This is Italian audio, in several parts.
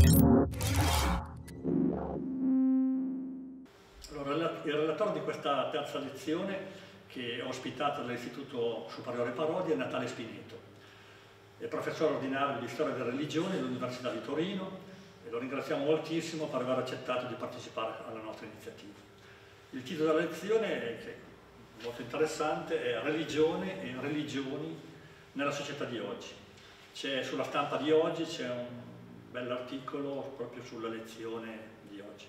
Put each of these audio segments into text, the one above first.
Allora, il relatore di questa terza lezione, che è ospitato dall'Istituto Superiore Parodi, è Natale Spineto. È professore ordinario di Storia della Religione all'Università di Torino e lo ringraziamo moltissimo per aver accettato di partecipare alla nostra iniziativa. Il titolo della lezione, che è molto interessante, è Religione e religioni nella società di oggi. Sulla stampa di oggi c'è un bell'articolo proprio sulla lezione di oggi.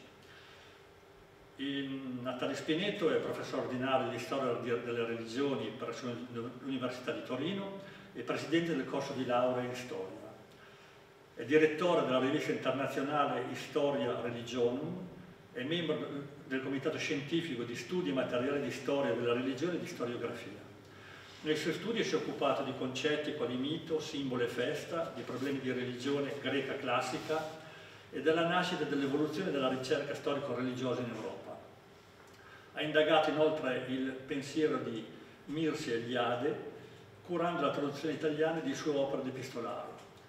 Natale Spineto è professore ordinario di Storia delle Religioni presso l'Università di Torino e presidente del corso di laurea in Storia. È direttore della rivista internazionale Historia Religionum, è membro del comitato scientifico di studi e materiali di storia della religione e di storiografia. Nei suoi studi si è occupato di concetti quali mito, simbolo e festa, di problemi di religione greca classica e della nascita e dell'evoluzione della ricerca storico-religiosa in Europa. Ha indagato inoltre il pensiero di Mircea Eliade, curando la traduzione italiana di sue opere di epistolari.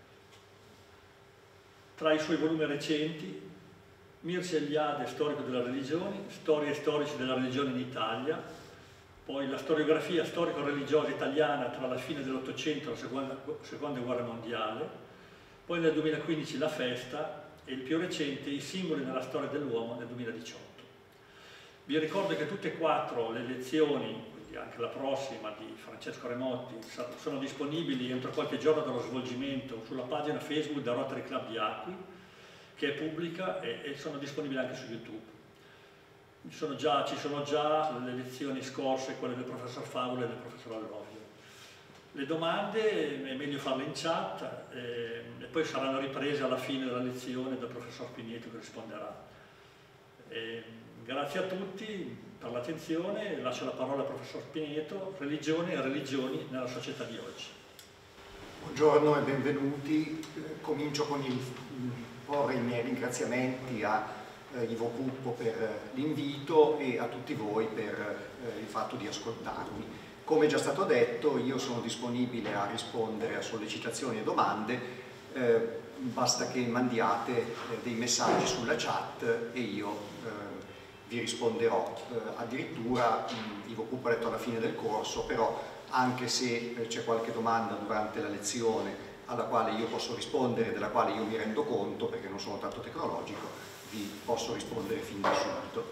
Tra i suoi volumi recenti, Mircea Eliade, storico della religione, storie e storici della religione in Italia, poi la storiografia storico-religiosa italiana tra la fine dell'Ottocento e la seconda guerra mondiale, poi nel 2015 la festa e il più recente i simboli nella storia dell'uomo nel 2018. Vi ricordo che tutte e quattro le lezioni, quindi anche la prossima di Francesco Remotti, sono disponibili entro qualche giorno dallo svolgimento sulla pagina Facebook del Rotary Club di Acqui, che è pubblica e sono disponibili anche su YouTube. Ci sono già le lezioni scorse, quelle del professor Favola e del professor Allovio. Le domande è meglio farle in chat e poi saranno riprese alla fine della lezione dal professor Spineto che risponderà. Grazie a tutti per l'attenzione, lascio la parola al professor Spineto, religione e religioni nella società di oggi. Buongiorno e benvenuti. Comincio con il porre i miei ringraziamenti a Ivo Puppo per l'invito e a tutti voi per il fatto di ascoltarmi. Come già stato detto, io sono disponibile a rispondere a sollecitazioni e domande, basta che mandiate dei messaggi sulla chat e io vi risponderò. Addirittura Ivo Puppo ha detto alla fine del corso, però anche se c'è qualche domanda durante la lezione alla quale io posso rispondere, della quale io mi rendo conto perché non sono tanto tecnologico, vi posso rispondere fin da subito.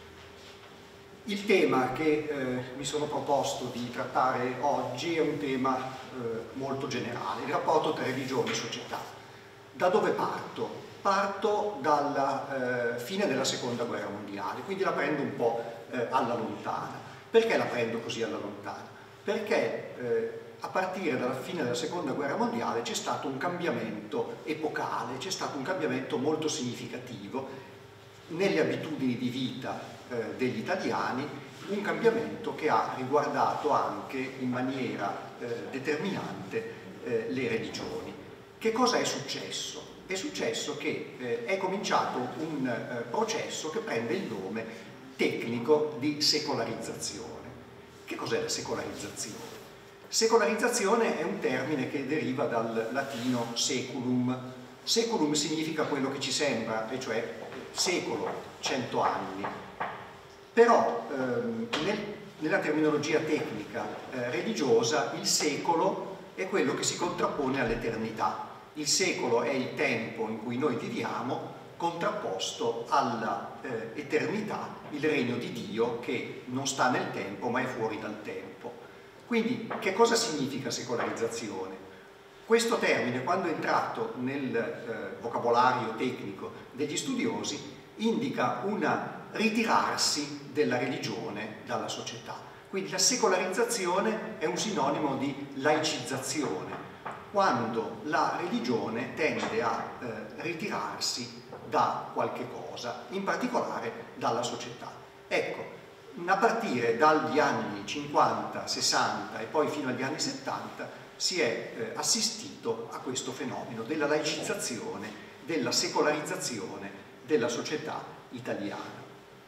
Il tema che mi sono proposto di trattare oggi è un tema molto generale, il rapporto tra religione e società. Da dove parto? Parto dalla fine della seconda guerra mondiale, quindi la prendo un po' alla lontana. Perché la prendo così alla lontana? Perché a partire dalla fine della seconda guerra mondiale c'è stato un cambiamento epocale, c'è stato un cambiamento molto significativo nelle abitudini di vita degli italiani, un cambiamento che ha riguardato anche in maniera determinante le religioni. Che cosa è successo? È successo che è cominciato un processo che prende il nome tecnico di secolarizzazione. Che cos'è la secolarizzazione? Secolarizzazione è un termine che deriva dal latino seculum. Seculum significa quello che ci sembra, e cioè secolo, 100 anni. Però nella terminologia tecnica religiosa il secolo è quello che si contrappone all'eternità. Il secolo è il tempo in cui noi viviamo contrapposto alla eternità, il regno di Dio che non sta nel tempo ma è fuori dal tempo. Quindi che cosa significa secolarizzazione? Questo termine, quando è entrato nel vocabolario tecnico degli studiosi, indica un ritirarsi della religione dalla società. Quindi la secolarizzazione è un sinonimo di laicizzazione, quando la religione tende a ritirarsi da qualche cosa, in particolare dalla società. Ecco, a partire dagli anni 50, 60 e poi fino agli anni 70 si è assistito a questo fenomeno della laicizzazione, della secolarizzazione della società italiana.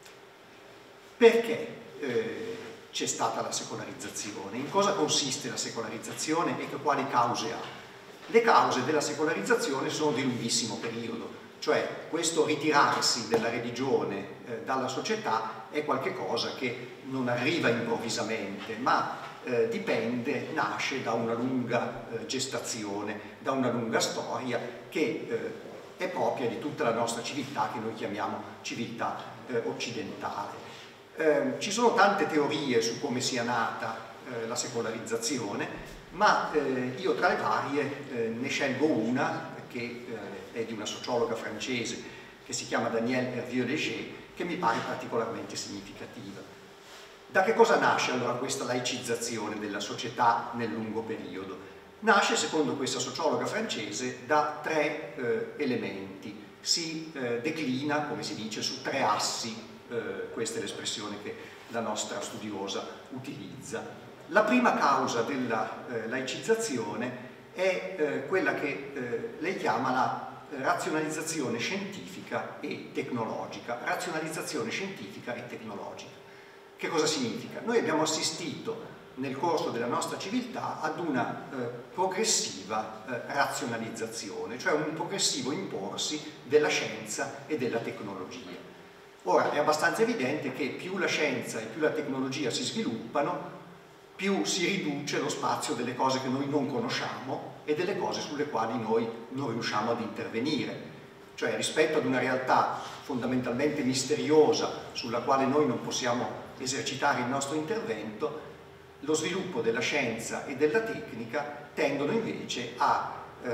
Perché c'è stata la secolarizzazione? In cosa consiste la secolarizzazione e quali cause ha? Le cause della secolarizzazione sono di lunghissimo periodo. cioè questo ritirarsi della religione dalla società è qualcosa che non arriva improvvisamente, ma dipende, nasce da una lunga gestazione, da una lunga storia che è propria di tutta la nostra civiltà, che noi chiamiamo civiltà occidentale. Ci sono tante teorie su come sia nata la secolarizzazione, ma io tra le varie ne scelgo una che è di una sociologa francese che si chiama Danielle Hervieux-Léger, che mi pare particolarmente significativa. Da che cosa nasce allora questa laicizzazione della società nel lungo periodo? Nasce, secondo questa sociologa francese, da tre elementi. Si declina, come si dice, su tre assi, questa è l'espressione che la nostra studiosa utilizza. La prima causa della laicizzazione è quella che lei chiama la razionalizzazione scientifica e tecnologica. Razionalizzazione scientifica e tecnologica. Che cosa significa? Noi abbiamo assistito nel corso della nostra civiltà ad una progressiva razionalizzazione, cioè un progressivo imporsi della scienza e della tecnologia. Ora, è abbastanza evidente che più la scienza e più la tecnologia si sviluppano, più si riduce lo spazio delle cose che noi non conosciamo e delle cose sulle quali noi non riusciamo ad intervenire. Cioè, rispetto ad una realtà fondamentalmente misteriosa sulla quale noi non possiamo esercitare il nostro intervento, lo sviluppo della scienza e della tecnica tendono invece a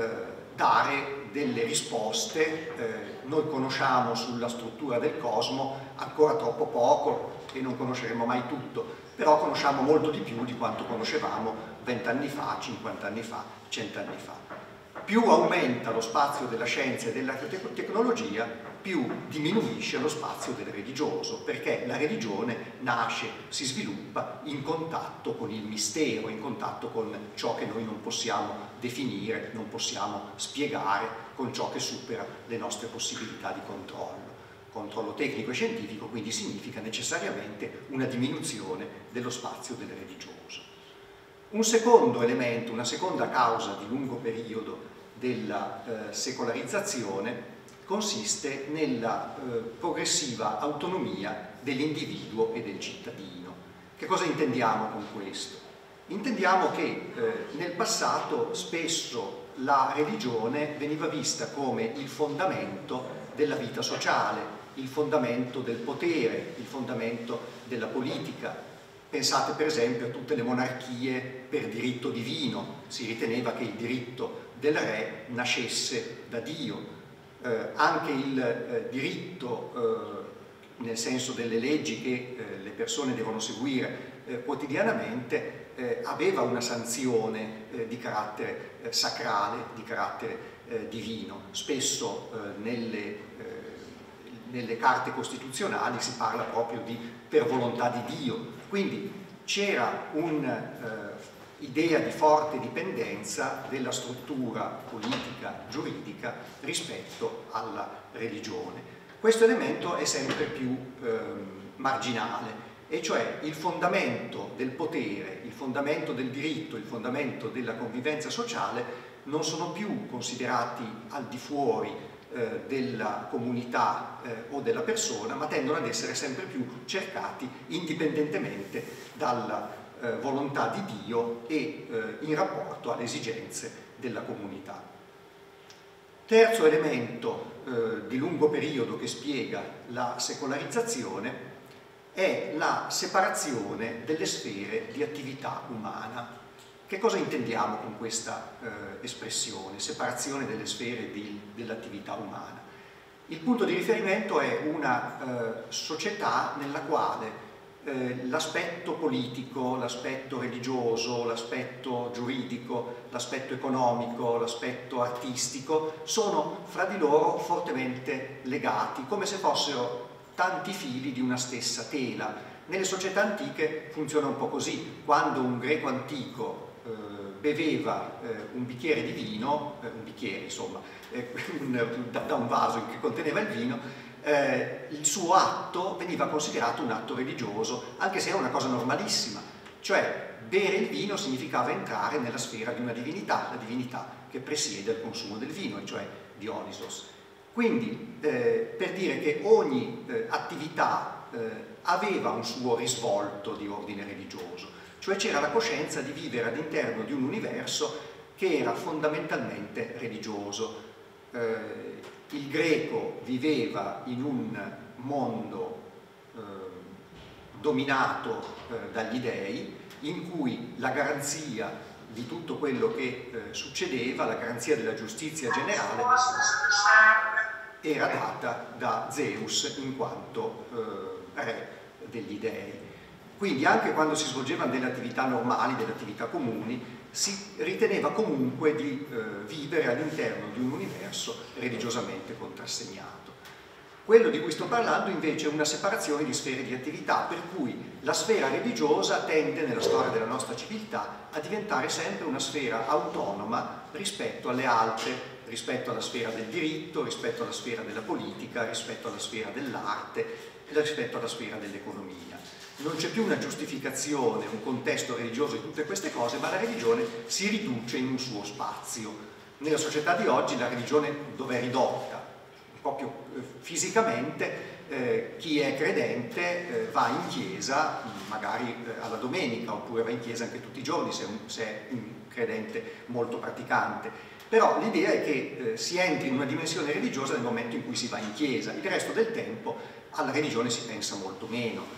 dare delle risposte. Noi conosciamo sulla struttura del cosmo ancora troppo poco e non conosceremo mai tutto, però conosciamo molto di più di quanto conoscevamo 20 anni fa, 50 anni fa, 100 anni fa. Più aumenta lo spazio della scienza e della tecnologia, più diminuisce lo spazio del religioso, perché la religione nasce, si sviluppa in contatto con il mistero, in contatto con ciò che noi non possiamo definire, non possiamo spiegare, con ciò che supera le nostre possibilità di controllo. Controllo tecnico e scientifico quindi significa necessariamente una diminuzione dello spazio del religioso. Un secondo elemento, una seconda causa di lungo periodo della secolarizzazione consiste nella progressiva autonomia dell'individuo e del cittadino. Che cosa intendiamo con questo? Intendiamo che nel passato spesso la religione veniva vista come il fondamento della vita sociale, il fondamento del potere, il fondamento della politica. Pensate per esempio a tutte le monarchie per diritto divino, si riteneva che il diritto del re nascesse da Dio. Anche il diritto, nel senso delle leggi che le persone devono seguire quotidianamente, aveva una sanzione di carattere sacrale, di carattere divino. Spesso nelle carte costituzionali si parla proprio di per volontà di Dio. Quindi c'era un'idea di forte dipendenza della struttura politica, giuridica rispetto alla religione. Questo elemento è sempre più marginale, e cioè il fondamento del potere, il fondamento del diritto, il fondamento della convivenza sociale non sono più considerati al di fuori della comunità o della persona, ma tendono ad essere sempre più cercati indipendentemente dalla volontà di Dio e in rapporto alle esigenze della comunità. Terzo elemento di lungo periodo che spiega la secolarizzazione è la separazione delle sfere di attività umana. Che cosa intendiamo con questa espressione, separazione delle sfere dell'attività umana? Il punto di riferimento è una società nella quale l'aspetto politico, l'aspetto religioso, l'aspetto giuridico, l'aspetto economico, l'aspetto artistico sono fra di loro fortemente legati, come se fossero tanti fili di una stessa tela. Nelle società antiche funziona un po' così: quando un greco antico beveva un bicchiere di vino, da un vaso che conteneva il vino, il suo atto veniva considerato un atto religioso, anche se era una cosa normalissima. Cioè, bere il vino significava entrare nella sfera di una divinità, la divinità che presiede il consumo del vino, e cioè Dionisos. Quindi per dire che ogni attività aveva un suo risvolto di ordine religioso, cioè c'era la coscienza di vivere all'interno di un universo che era fondamentalmente religioso. Il greco viveva in un mondo dominato dagli dei, in cui la garanzia di tutto quello che succedeva, la garanzia della giustizia generale, era data da Zeus in quanto re degli dei. Quindi anche quando si svolgevano delle attività normali, delle attività comuni, si riteneva comunque di vivere all'interno di un universo religiosamente contrassegnato. Quello di cui sto parlando invece è una separazione di sfere di attività, per cui la sfera religiosa tende nella storia della nostra civiltà a diventare sempre una sfera autonoma rispetto alle altre, rispetto alla sfera del diritto, rispetto alla sfera della politica, rispetto alla sfera dell'arte, rispetto alla sfera dell'economia. Non c'è più una giustificazione, un contesto religioso di tutte queste cose, ma la religione si riduce in un suo spazio. Nella società di oggi la religione dove è ridotta? Proprio fisicamente, chi è credente va in chiesa magari alla domenica, oppure va in chiesa anche tutti i giorni se è un credente molto praticante. Però l'idea è che si entri in una dimensione religiosa nel momento in cui si va in chiesa, il resto del tempo alla religione si pensa molto meno.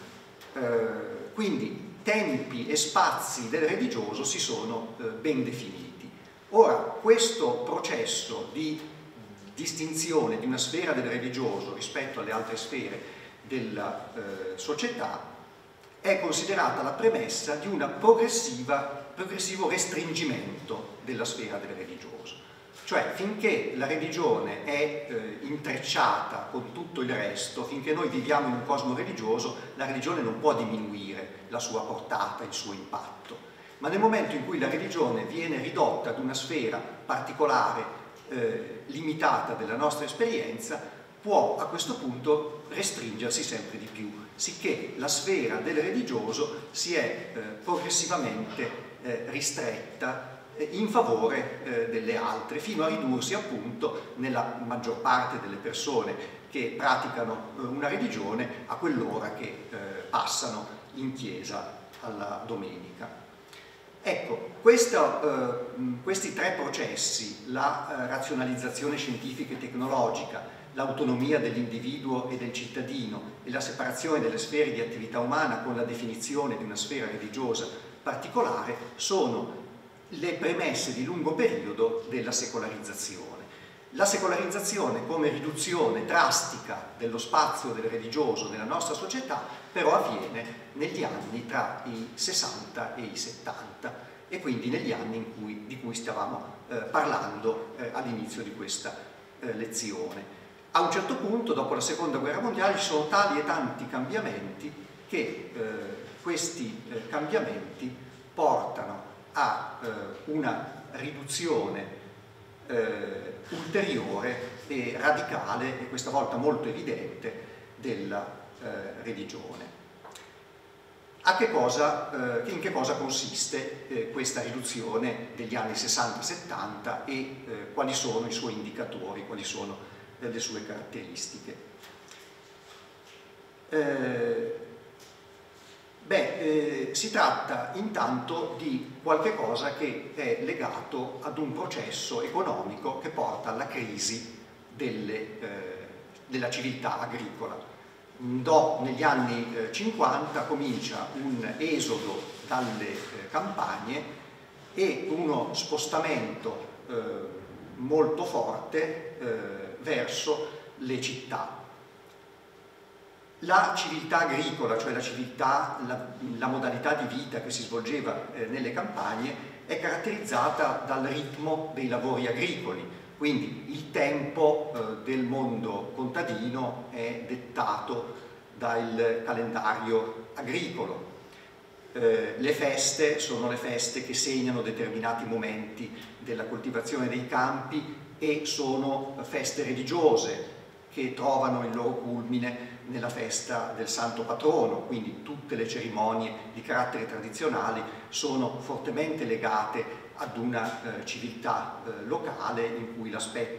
Quindi tempi e spazi del religioso si sono ben definiti. Ora, questo processo di distinzione di una sfera del religioso rispetto alle altre sfere della società è considerata la premessa di un progressivo restringimento della sfera del religioso. Cioè, finché la religione è intrecciata con tutto il resto, finché noi viviamo in un cosmo religioso, la religione non può diminuire la sua portata, il suo impatto. Ma nel momento in cui la religione viene ridotta ad una sfera particolare, limitata della nostra esperienza, può a questo punto restringersi sempre di più, sicché la sfera del religioso si è progressivamente ristretta in favore delle altre, fino a ridursi appunto nella maggior parte delle persone che praticano una religione a quell'ora che passano in chiesa alla domenica. Ecco, questi tre processi, la razionalizzazione scientifica e tecnologica, l'autonomia dell'individuo e del cittadino e la separazione delle sfere di attività umana con la definizione di una sfera religiosa particolare, sono le premesse di lungo periodo della secolarizzazione. La secolarizzazione come riduzione drastica dello spazio del religioso nella nostra società però avviene negli anni tra i 60 e i 70 e quindi negli anni di cui stavamo parlando all'inizio di questa lezione. A un certo punto, dopo la Seconda Guerra Mondiale, ci sono tali e tanti cambiamenti che questi cambiamenti portano a una riduzione ulteriore e radicale, e questa volta molto evidente, della religione. In che cosa consiste questa riduzione degli anni 60-70 e quali sono i suoi indicatori, quali sono le sue caratteristiche? Si tratta intanto di qualche cosa che è legato ad un processo economico che porta alla crisi della civiltà agricola. Negli anni 50 comincia un esodo dalle campagne e uno spostamento molto forte verso le città. La civiltà agricola, cioè la modalità di vita che si svolgeva nelle campagne, è caratterizzata dal ritmo dei lavori agricoli, quindi il tempo del mondo contadino è dettato dal calendario agricolo. Le feste sono le feste che segnano determinati momenti della coltivazione dei campi e sono feste religiose che trovano il loro culmine nella festa del santo patrono, quindi tutte le cerimonie di carattere tradizionale sono fortemente legate ad una civiltà locale in cui l'aspetto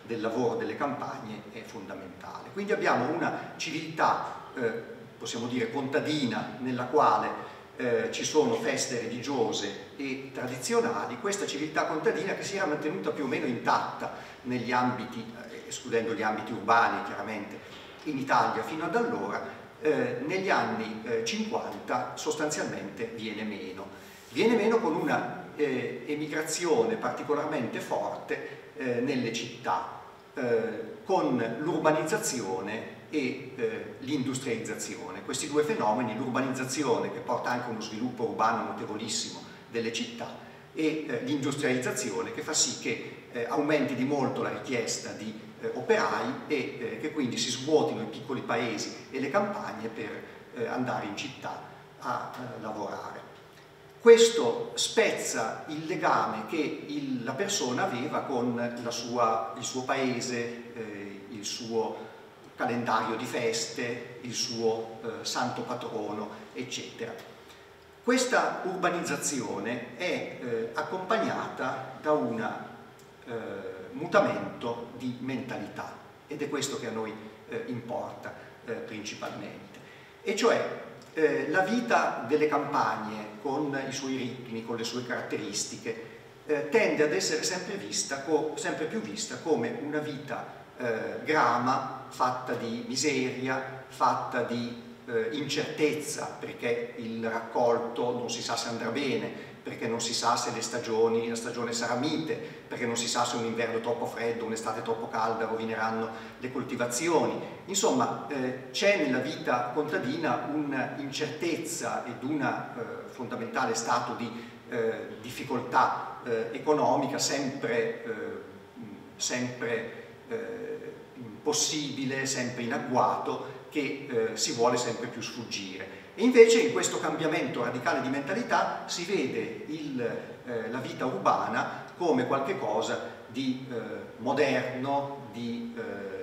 del lavoro delle campagne è fondamentale. Quindi abbiamo una civiltà, possiamo dire contadina, nella quale ci sono feste religiose e tradizionali, questa civiltà contadina che si era mantenuta più o meno intatta negli ambiti, escludendo gli ambiti urbani chiaramente, in Italia fino ad allora, negli anni 50 sostanzialmente viene meno con una emigrazione particolarmente forte nelle città, con l'urbanizzazione e l'industrializzazione. Questi due fenomeni, l'urbanizzazione che porta anche a uno sviluppo urbano notevolissimo delle città e l'industrializzazione che fa sì che aumenti di molto la richiesta di operai e che quindi si svuotino i piccoli paesi e le campagne per andare in città a lavorare. Questo spezza il legame che la persona aveva con il suo paese, il suo calendario di feste, il suo santo patrono, eccetera. Questa urbanizzazione è accompagnata da un mutamento di mentalità ed è questo che a noi importa principalmente, e cioè la vita delle campagne con i suoi ritmi, con le sue caratteristiche, tende ad essere sempre più vista come una vita grama, fatta di miseria, fatta di incertezza, perché il raccolto non si sa se andrà bene, perché non si sa se la stagione sarà mite, perché non si sa se un inverno troppo freddo, un'estate troppo calda rovineranno le coltivazioni. Insomma, c'è nella vita contadina un'incertezza ed un fondamentale stato di difficoltà economica sempre possibile, sempre in agguato, che si vuole sempre più sfuggire. E invece in questo cambiamento radicale di mentalità si vede la vita urbana come qualche cosa di moderno, di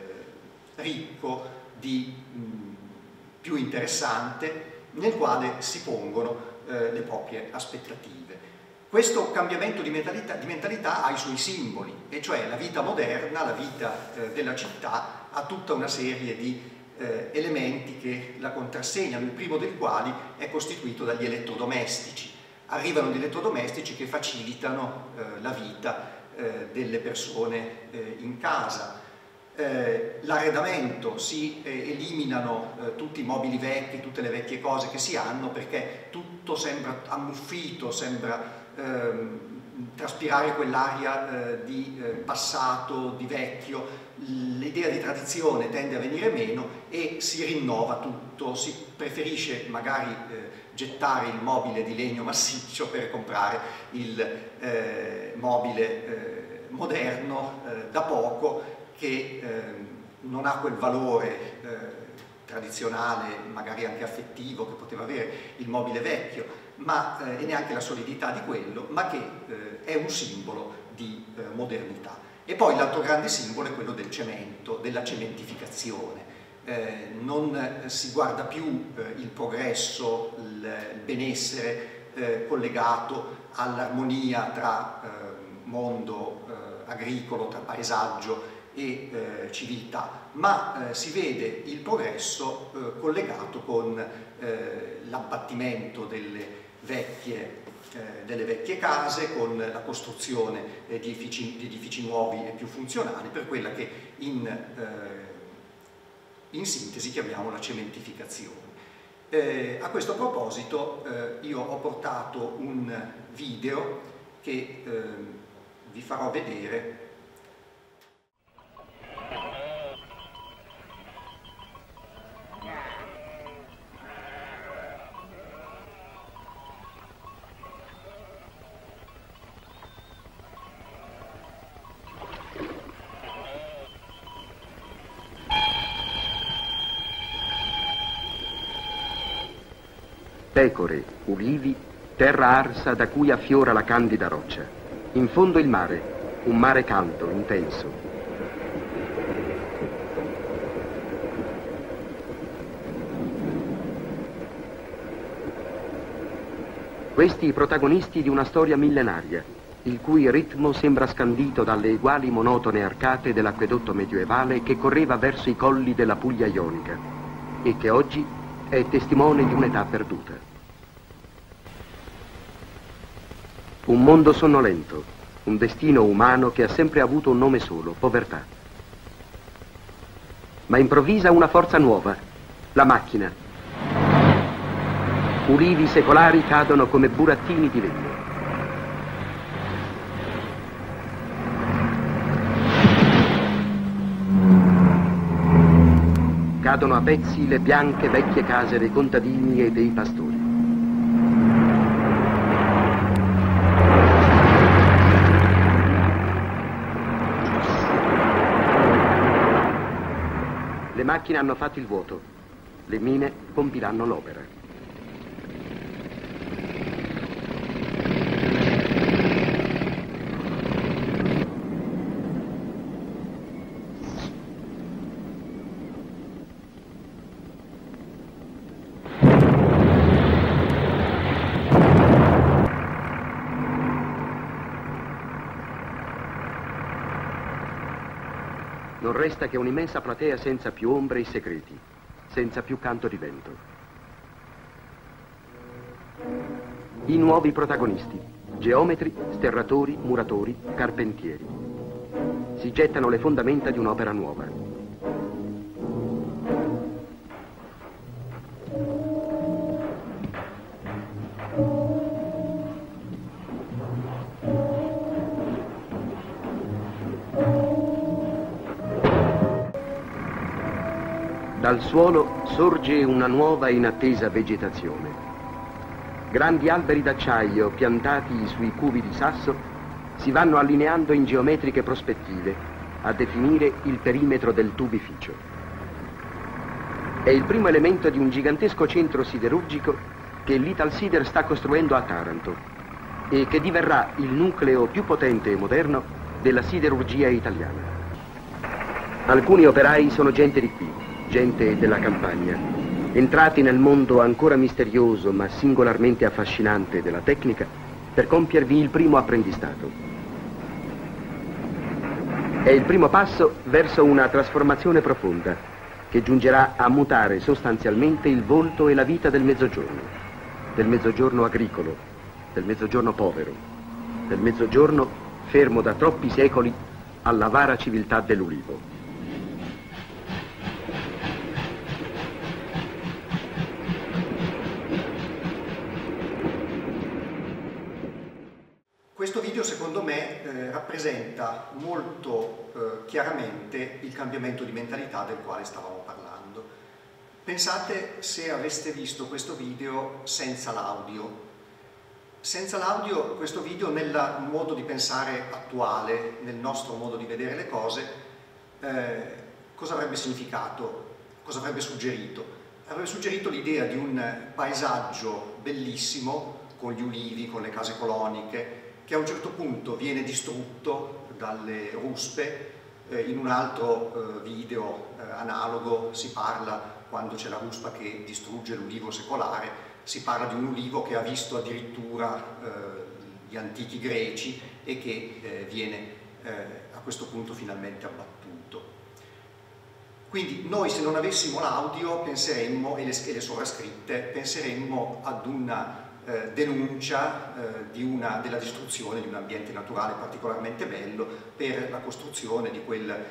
ricco, di più interessante, nel quale si pongono le proprie aspettative. Questo cambiamento di mentalità ha i suoi simboli, e cioè la vita moderna, la vita della città ha tutta una serie di elementi che la contrassegnano, il primo dei quali è costituito dagli elettrodomestici. Arrivano gli elettrodomestici che facilitano la vita delle persone in casa. L'arredamento, si eliminano tutti i mobili vecchi, tutte le vecchie cose che si hanno, perché tutto sembra ammuffito, sembra traspirare quell'aria di passato, di vecchio. L'idea di tradizione tende a venire meno e si rinnova tutto, si preferisce magari gettare il mobile di legno massiccio per comprare il mobile moderno da poco, che non ha quel valore tradizionale, magari anche affettivo, che poteva avere il mobile vecchio, e neanche la solidità di quello, ma che è un simbolo di modernità. E poi l'altro grande simbolo è quello del cemento, della cementificazione. Non si guarda più il progresso, il benessere collegato all'armonia tra mondo agricolo, tra paesaggio e civiltà, ma si vede il progresso collegato con l'abbattimento delle vecchie case, con la costruzione di edifici nuovi e più funzionali, per quella che in sintesi chiamiamo la cementificazione. A questo proposito io ho portato un video che vi farò vedere. Pecore, ulivi, terra arsa da cui affiora la candida roccia. In fondo il mare, un mare caldo, intenso. Questi i protagonisti di una storia millenaria, il cui ritmo sembra scandito dalle uguali monotone arcate dell'acquedotto medioevale che correva verso i colli della Puglia ionica e che oggi è testimone di un'età perduta. Un mondo sonnolento, un destino umano che ha sempre avuto un nome solo, povertà. Ma improvvisa una forza nuova, la macchina. Ulivi secolari cadono come burattini di legno. Cadono a pezzi le bianche vecchie case dei contadini e dei pastori. Le macchine hanno fatto il vuoto, le mine compiranno l'opera. Non resta che un'immensa platea senza più ombre e segreti, senza più canto di vento. I nuovi protagonisti, geometri, sterratori, muratori, carpentieri. Si gettano le fondamenta di un'opera nuova. Dal suolo sorge una nuova e inattesa vegetazione. Grandi alberi d'acciaio piantati sui cubi di sasso si vanno allineando in geometriche prospettive a definire il perimetro del tubificio. È il primo elemento di un gigantesco centro siderurgico che l'Italsider sta costruendo a Taranto e che diverrà il nucleo più potente e moderno della siderurgia italiana. Alcuni operai sono gente di qui, gente della campagna, entrati nel mondo ancora misterioso ma singolarmente affascinante della tecnica per compiervi il primo apprendistato. È il primo passo verso una trasformazione profonda che giungerà a mutare sostanzialmente il volto e la vita del mezzogiorno agricolo, del mezzogiorno povero, del mezzogiorno fermo da troppi secoli all'avara civiltà dell'ulivo. Questo video secondo me rappresenta molto chiaramente il cambiamento di mentalità del quale stavamo parlando. Pensate se aveste visto questo video senza l'audio. Senza l'audio questo video nel modo di pensare attuale, nel nostro modo di vedere le cose, cosa avrebbe significato? Cosa avrebbe suggerito? Avrebbe suggerito l'idea di un paesaggio bellissimo con gli ulivi, con le case coloniche, che a un certo punto viene distrutto dalle ruspe. In un altro video analogo si parla, quando c'è la ruspa che distrugge l'ulivo secolare, si parla di un ulivo che ha visto addirittura gli antichi greci e che viene a questo punto finalmente abbattuto. Quindi noi, se non avessimo l'audio, penseremmo, e le sovrascritte, penseremmo ad una denuncia della distruzione di un ambiente naturale particolarmente bello per la costruzione di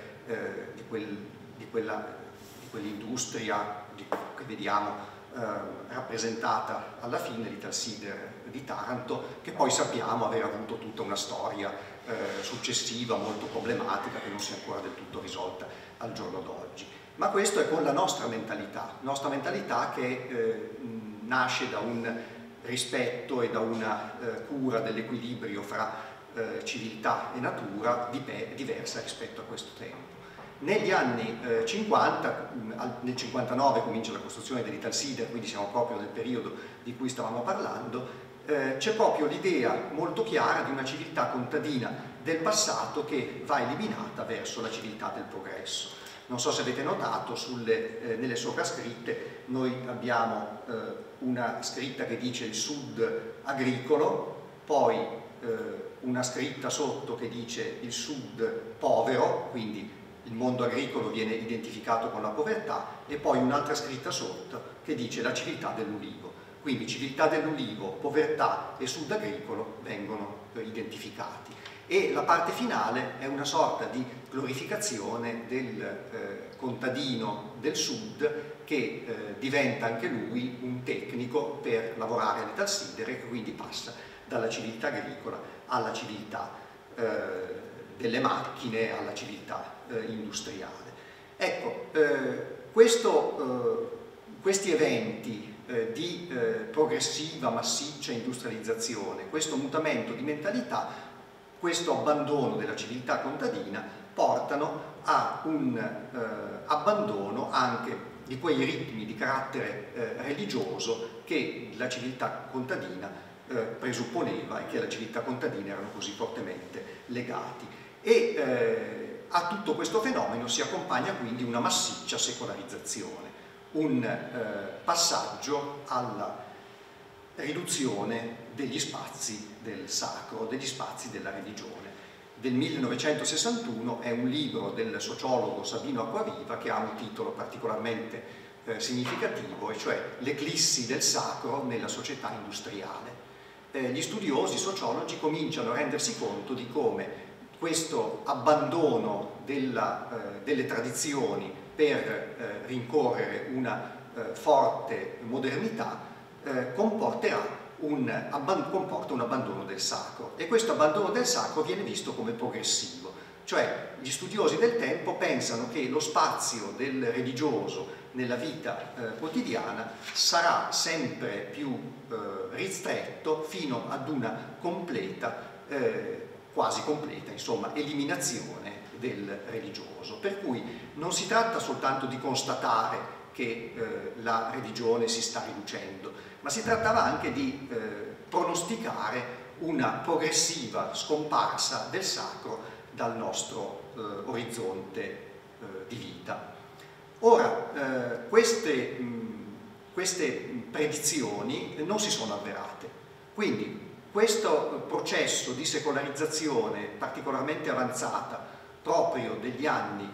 quell'industria che vediamo rappresentata alla fine, l'Italsider di Taranto, che poi sappiamo aver avuto tutta una storia successiva molto problematica che non si è ancora del tutto risolta al giorno d'oggi. Ma questo è con la nostra mentalità che nasce da un rispetto e da una cura dell'equilibrio fra civiltà e natura diversa rispetto a questo tempo. Negli anni 50, nel 59 comincia la costruzione dell'Italsider, quindi siamo proprio nel periodo di cui stavamo parlando, c'è proprio l'idea molto chiara di una civiltà contadina del passato che va eliminata verso la civiltà del progresso. Non so se avete notato, nelle sovrascritte noi abbiamo una scritta che dice il sud agricolo, poi una scritta sotto che dice il Sud povero, quindi il mondo agricolo viene identificato con la povertà, e poi un'altra scritta sotto che dice la civiltà dell'ulivo. Quindi civiltà dell'ulivo, povertà e Sud agricolo vengono identificati. E la parte finale è una sorta di glorificazione del contadino del Sud che diventa anche lui un tecnico per lavorare alle talsidere, e quindi passa dalla civiltà agricola alla civiltà delle macchine, alla civiltà industriale. Ecco, questi eventi di progressiva, massiccia industrializzazione, questo mutamento di mentalità, questo abbandono della civiltà contadina portano a un abbandono anche di quei ritmi di carattere religioso che la civiltà contadina presupponeva e che alla civiltà contadina erano così fortemente legati. E a tutto questo fenomeno si accompagna quindi una massiccia secolarizzazione, un passaggio alla riduzione degli spazi del sacro, degli spazi della religione. Del 1961 è un libro del sociologo Sabino Acquaviva che ha un titolo particolarmente significativo, e cioè L'eclissi del sacro nella società industriale. Gli studiosi sociologi cominciano a rendersi conto di come questo abbandono delle tradizioni per rincorrere una forte modernità comporta un abbandono del sacro, e questo abbandono del sacro viene visto come progressivo, cioè gli studiosi del tempo pensano che lo spazio del religioso nella vita quotidiana sarà sempre più ristretto fino ad una completa, quasi completa, insomma, eliminazione del religioso, per cui non si tratta soltanto di constatare che la religione si sta riducendo, ma si trattava anche di pronosticare una progressiva scomparsa del sacro dal nostro orizzonte di vita. Ora, queste predizioni non si sono avverate, quindi questo processo di secolarizzazione particolarmente avanzata proprio degli anni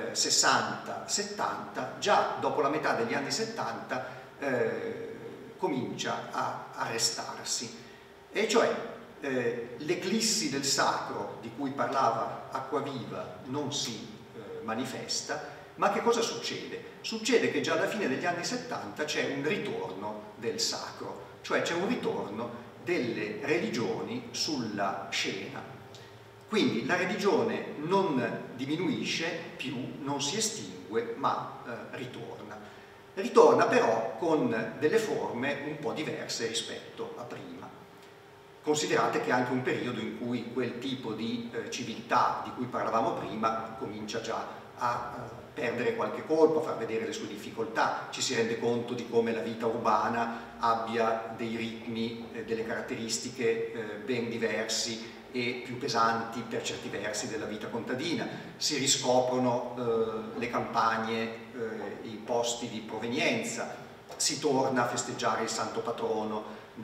60-70, già dopo la metà degli anni 70 comincia a arrestarsi, e cioè l'eclissi del sacro di cui parlava Acquaviva non si manifesta. Ma che cosa succede? Succede che già alla fine degli anni 70 c'è un ritorno del sacro, cioè c'è un ritorno delle religioni sulla scena. Quindi la religione non diminuisce più, non si estingue, ma ritorna. Ritorna però con delle forme un po' diverse rispetto a prima. Considerate che è anche un periodo in cui quel tipo di civiltà di cui parlavamo prima comincia già a perdere qualche colpo, a far vedere le sue difficoltà, ci si rende conto di come la vita urbana abbia dei ritmi, delle caratteristiche ben diversi e più pesanti per certi versi della vita contadina, si riscoprono le campagne, i posti di provenienza, si torna a festeggiare il santo patrono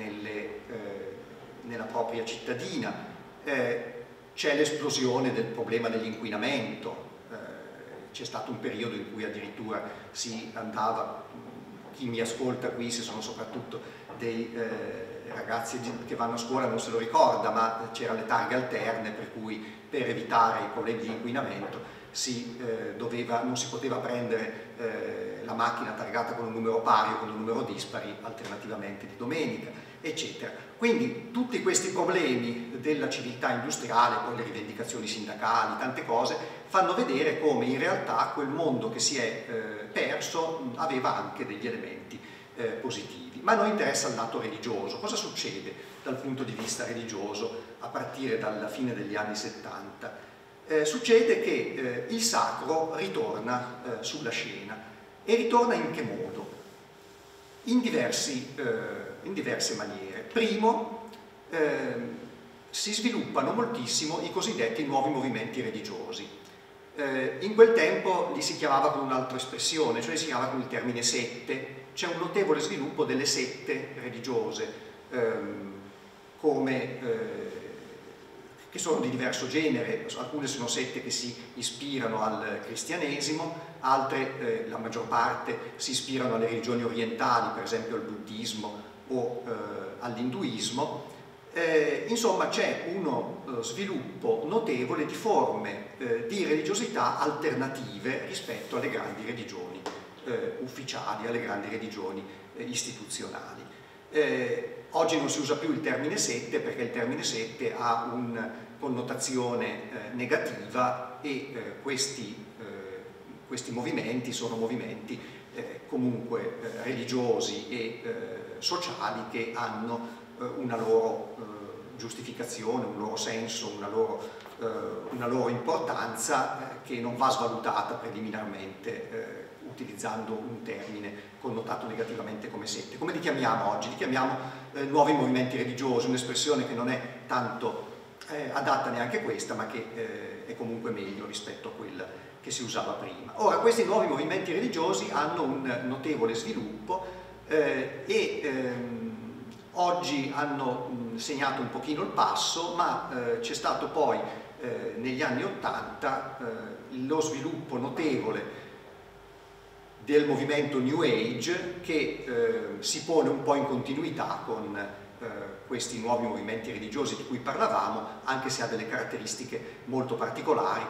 nella propria cittadina, c'è l'esplosione del problema dell'inquinamento. C'è stato un periodo in cui addirittura si andava, chi mi ascolta qui, se sono soprattutto dei ragazzi che vanno a scuola non se lo ricorda, ma c'erano le targhe alterne, per cui per evitare i problemi di inquinamento non si poteva prendere la macchina targata con un numero pari o con un numero dispari, alternativamente di domenica, eccetera. Quindi tutti questi problemi della civiltà industriale, poi le rivendicazioni sindacali, tante cose, fanno vedere come in realtà quel mondo che si è perso aveva anche degli elementi positivi. Ma a noi interessa il lato religioso. Cosa succede dal punto di vista religioso a partire dalla fine degli anni 70? Succede che il sacro ritorna sulla scena, e ritorna in che modo? In diverse maniere. Primo, si sviluppano moltissimo i cosiddetti nuovi movimenti religiosi. In quel tempo li si chiamava con un'altra espressione, cioè si chiamava con il termine sette. C'è un notevole sviluppo delle sette religiose come che sono di diverso genere. Alcune sono sette che si ispirano al cristianesimo, altre, la maggior parte, si ispirano alle religioni orientali, per esempio al buddismo o all'induismo. Insomma, c'è uno sviluppo notevole di forme di religiosità alternative rispetto alle grandi religioni ufficiali, alle grandi religioni istituzionali. Oggi non si usa più il termine sette, perché il termine sette ha una connotazione negativa, e questi movimenti sono movimenti comunque religiosi e sociali, che hanno una loro giustificazione, un loro senso, una loro importanza, che non va svalutata preliminarmente utilizzando un termine connotato negativamente come sette. Come li chiamiamo oggi? Li chiamiamo nuovi movimenti religiosi, un'espressione che non è tanto adatta neanche questa, ma che è comunque meglio rispetto a quella che si usava prima. Ora, questi nuovi movimenti religiosi hanno un notevole sviluppo oggi hanno segnato un pochino il passo, ma c'è stato poi negli anni '80 lo sviluppo notevole del movimento New Age, che si pone un po' in continuità con questi nuovi movimenti religiosi di cui parlavamo, anche se ha delle caratteristiche molto particolari,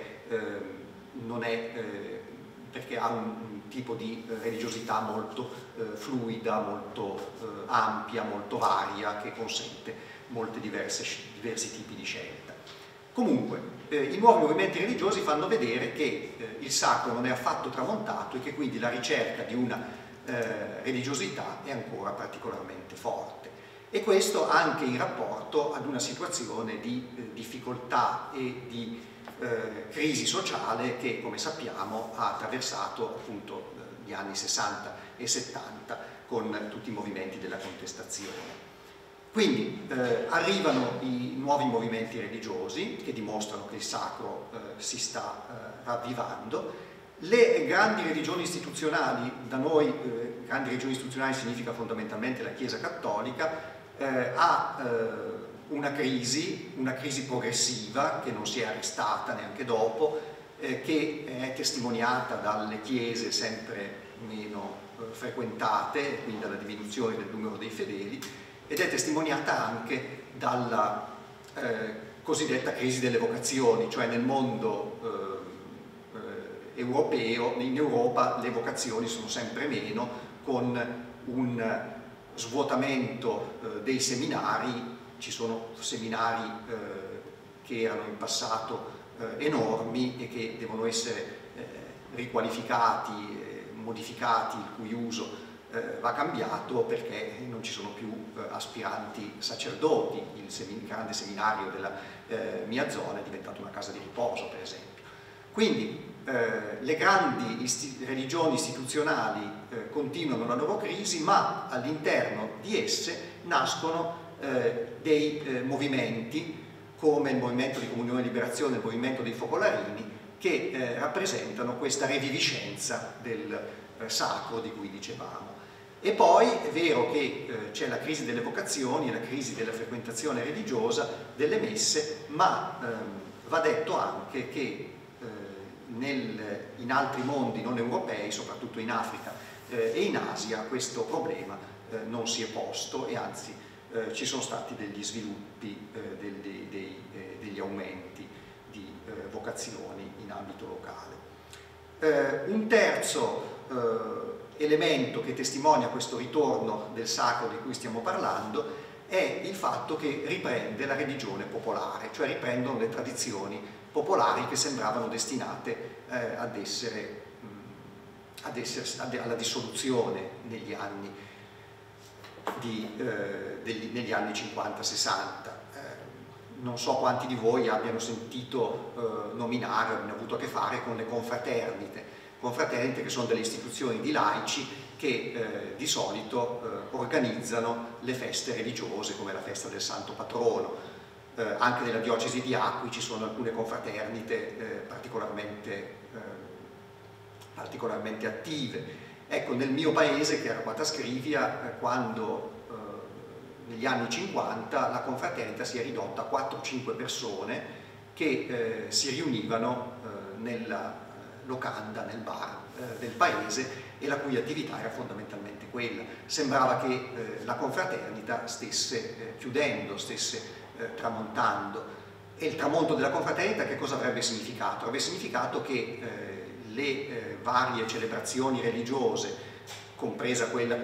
perché ha un tipo di religiosità molto fluida, molto ampia, molto varia, che consente molti diversi tipi di scelta. Comunque, i nuovi movimenti religiosi fanno vedere che il sacro non è affatto tramontato, e che quindi la ricerca di una religiosità è ancora particolarmente forte. E questo anche in rapporto ad una situazione di difficoltà e di crisi sociale che, come sappiamo, ha attraversato appunto gli anni 60 e 70 con tutti i movimenti della contestazione. Quindi arrivano i nuovi movimenti religiosi che dimostrano che il sacro si sta ravvivando. Le grandi religioni istituzionali, da noi grandi religioni istituzionali significa fondamentalmente la Chiesa Cattolica, ha una crisi progressiva che non si è arrestata neanche dopo, che è testimoniata dalle chiese sempre meno frequentate, quindi dalla diminuzione del numero dei fedeli, ed è testimoniata anche dalla cosiddetta crisi delle vocazioni, cioè nel mondo europeo, in Europa le vocazioni sono sempre meno, con un svuotamento dei seminari. Ci sono seminari che erano in passato enormi e che devono essere riqualificati, modificati, il cui uso va cambiato, perché non ci sono più aspiranti sacerdoti. Il grande seminario della mia zona è diventato una casa di riposo, per esempio. Quindi le grandi religioni istituzionali continuano la loro crisi, ma all'interno di esse nascono dei movimenti, come il movimento di Comunione e Liberazione, il movimento dei Focolarini, che rappresentano questa reviviscenza del sacro di cui dicevamo. E poi è vero che c'è la crisi delle vocazioni, la crisi della frequentazione religiosa, delle messe, ma va detto anche che in altri mondi non europei, soprattutto in Africa e in Asia, questo problema non si è posto, e anzi ci sono stati degli sviluppi, degli aumenti di vocazioni in ambito locale. Un terzo elemento che testimonia questo ritorno del sacro di cui stiamo parlando è il fatto che riprende la religione popolare, cioè riprendono le tradizioni popolari che sembravano destinate alla dissoluzione negli anni 50-60. Non so quanti di voi abbiano sentito nominare, abbiano avuto a che fare con le confraternite, che sono delle istituzioni di laici che di solito organizzano le feste religiose, come la festa del Santo Patrono. Anche nella diocesi di Acqui ci sono alcune confraternite particolarmente attive. Ecco, nel mio paese, che era Guatascrivia, quando negli anni 50 la confraternita si è ridotta a 4-5 persone che si riunivano nella locanda, nel bar del paese, e la cui attività era fondamentalmente quella. Sembrava che la confraternita stesse chiudendo, stesse tramontando. E il tramonto della confraternita che cosa avrebbe significato? Avrebbe significato che le varie celebrazioni religiose, compresa quella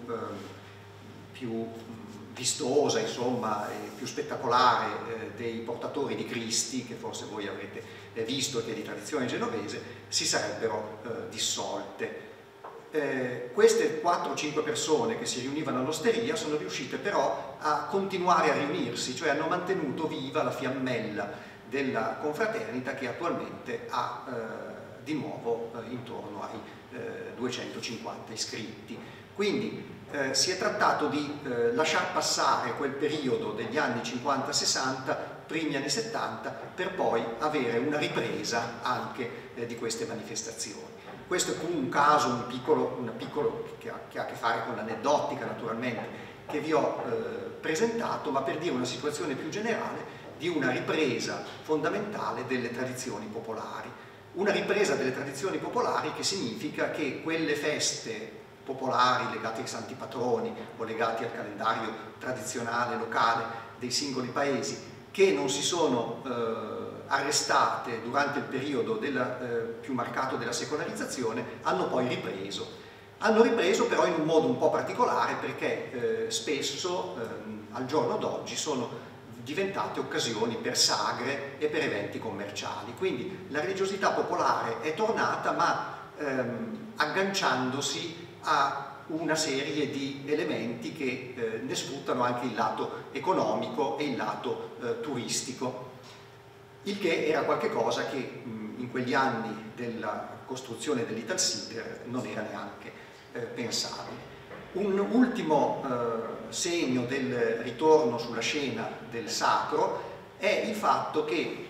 più vistosa, insomma, e più spettacolare dei portatori di Cristi, che forse voi avrete visto, che è di tradizione genovese, si sarebbero dissolte. Queste 4-5 persone che si riunivano all'osteria sono riuscite però a continuare a riunirsi, cioè hanno mantenuto viva la fiammella della confraternita, che attualmente ha di nuovo intorno ai 250 iscritti. Quindi si è trattato di lasciar passare quel periodo degli anni 50-60, primi anni 70, per poi avere una ripresa anche di queste manifestazioni. Questo fu un caso, un piccolo che ha a che fare con l'aneddotica, naturalmente, che vi ho presentato, ma per dire una situazione più generale di una ripresa fondamentale delle tradizioni popolari. Una ripresa delle tradizioni popolari che significa che quelle feste popolari legate ai santi patroni o legati al calendario tradizionale locale dei singoli paesi, che non si sono arrestate durante il periodo più marcato della secolarizzazione, hanno poi ripreso. Hanno ripreso però in un modo un po' particolare, perché spesso al giorno d'oggi sono diventate occasioni per sagre e per eventi commerciali. Quindi la religiosità popolare è tornata, ma agganciandosi a una serie di elementi che ne sfruttano anche il lato economico e il lato turistico, il che era qualcosa che in quegli anni della costruzione dell'Italsider non era neanche pensabile. Un ultimo segno del ritorno sulla scena del sacro è il fatto che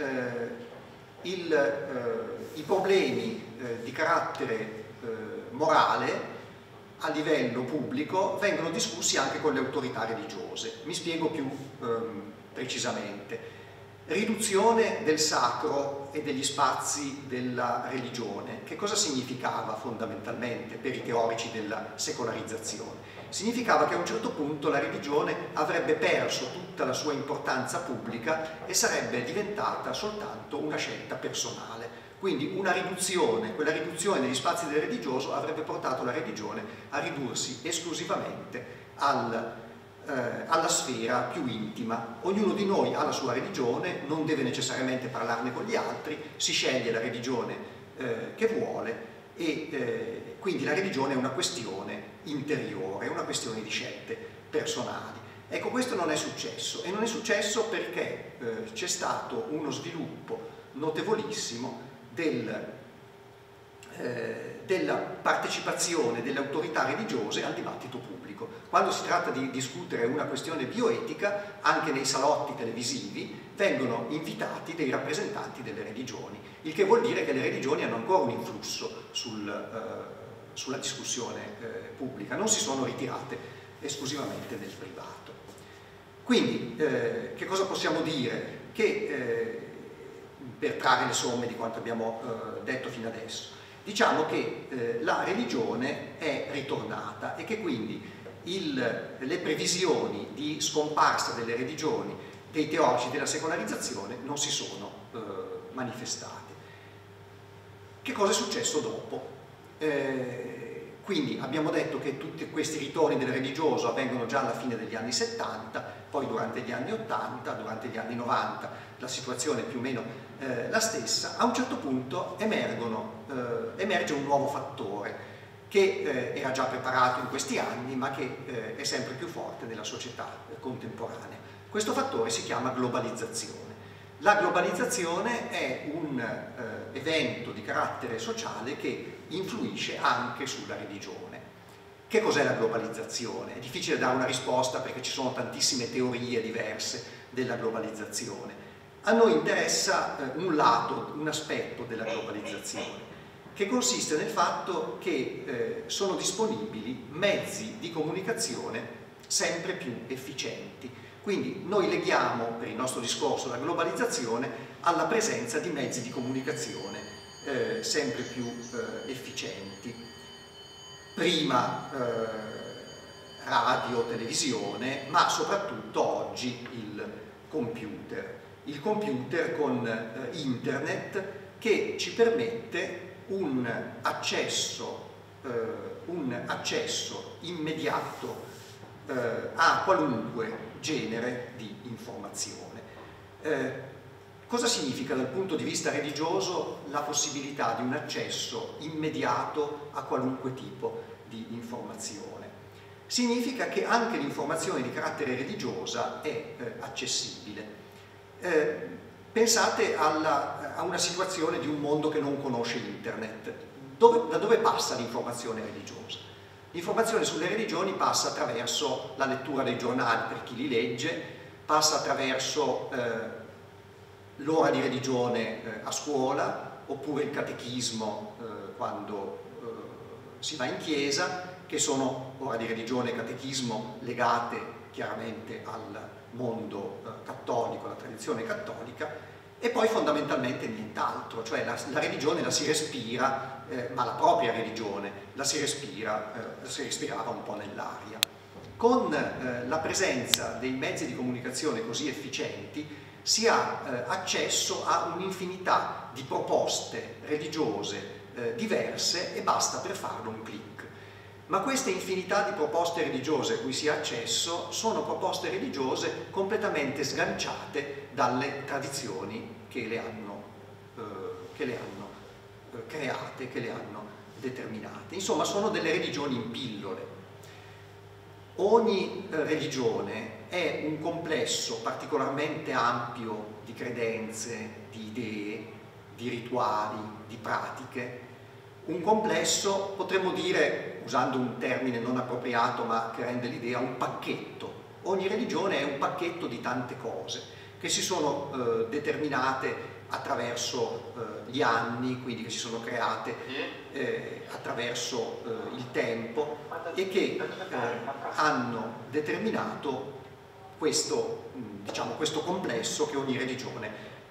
i problemi di carattere morale a livello pubblico vengono discussi anche con le autorità religiose. Mi spiego più precisamente. Riduzione del sacro e degli spazi della religione. Che cosa significava fondamentalmente per i teorici della secolarizzazione? Significava che a un certo punto la religione avrebbe perso tutta la sua importanza pubblica e sarebbe diventata soltanto una scelta personale. Quindi una riduzione, quella riduzione degli spazi del religioso avrebbe portato la religione a ridursi esclusivamente alla sfera più intima. Ognuno di noi ha la sua religione, non deve necessariamente parlarne con gli altri, si sceglie la religione che vuole e quindi la religione è una questione interiore, è una questione di scelte personali. Ecco, questo non è successo, e non è successo perché c'è stato uno sviluppo notevolissimo della partecipazione delle autorità religiose al dibattito pubblico. Quando si tratta di discutere una questione bioetica, anche nei salotti televisivi vengono invitati dei rappresentanti delle religioni, il che vuol dire che le religioni hanno ancora un influsso sulla discussione pubblica, non si sono ritirate esclusivamente nel privato. Quindi che cosa possiamo dire? Che per trarre le somme di quanto abbiamo detto fino adesso, diciamo che la religione è ritornata e che quindi le previsioni di scomparsa delle religioni dei teorici della secolarizzazione non si sono manifestate. Che cosa è successo dopo? Quindi abbiamo detto che tutti questi ritorni del religioso avvengono già alla fine degli anni 70, poi durante gli anni 80, durante gli anni 90 la situazione è più o meno la stessa. A un certo punto emerge un nuovo fattore che era già preparato in questi anni, ma che è sempre più forte nella società contemporanea. Questo fattore si chiama globalizzazione. La globalizzazione è un evento di carattere sociale che influisce anche sulla religione. Che cos'è la globalizzazione? È difficile dare una risposta perché ci sono tantissime teorie diverse della globalizzazione. A noi interessa un lato, un aspetto della globalizzazione, che consiste nel fatto che sono disponibili mezzi di comunicazione sempre più efficienti. Quindi noi leghiamo per il nostro discorso la globalizzazione alla presenza di mezzi di comunicazione sempre più efficienti. Prima radio, televisione, ma soprattutto oggi il computer. Il computer con internet che ci permette un accesso immediato a qualunque genere di informazione. Cosa significa dal punto di vista religioso la possibilità di un accesso immediato a qualunque tipo di informazione? Significa che anche l'informazione di carattere religiosa è accessibile. Pensate a una situazione di un mondo che non conosce internet. Da dove passa l'informazione religiosa? L'informazione sulle religioni passa attraverso la lettura dei giornali per chi li legge, passa attraverso l'ora di religione a scuola, oppure il catechismo quando si va in chiesa, che sono ora di religione e catechismo legate chiaramente al mondo cattolico, alla tradizione cattolica, e poi fondamentalmente nient'altro, cioè la religione la si respira, ma la propria religione la si respirava un po' nell'aria. Con la presenza dei mezzi di comunicazione così efficienti si ha accesso a un'infinità di proposte religiose diverse e basta per farlo un clic. Ma queste infinità di proposte religiose a cui si ha accesso sono proposte religiose completamente sganciate dalle tradizioni che le hanno create, che le hanno determinate. Insomma, sono delle religioni in pillole. Ogni religione è un complesso particolarmente ampio di credenze, di idee, di rituali, di pratiche. Un complesso, potremmo dire, usando un termine non appropriato ma che rende l'idea, un pacchetto. Ogni religione è un pacchetto di tante cose che si sono determinate attraverso gli anni, quindi che si sono create attraverso il tempo e che hanno determinato questo, diciamo, questo complesso che ogni religione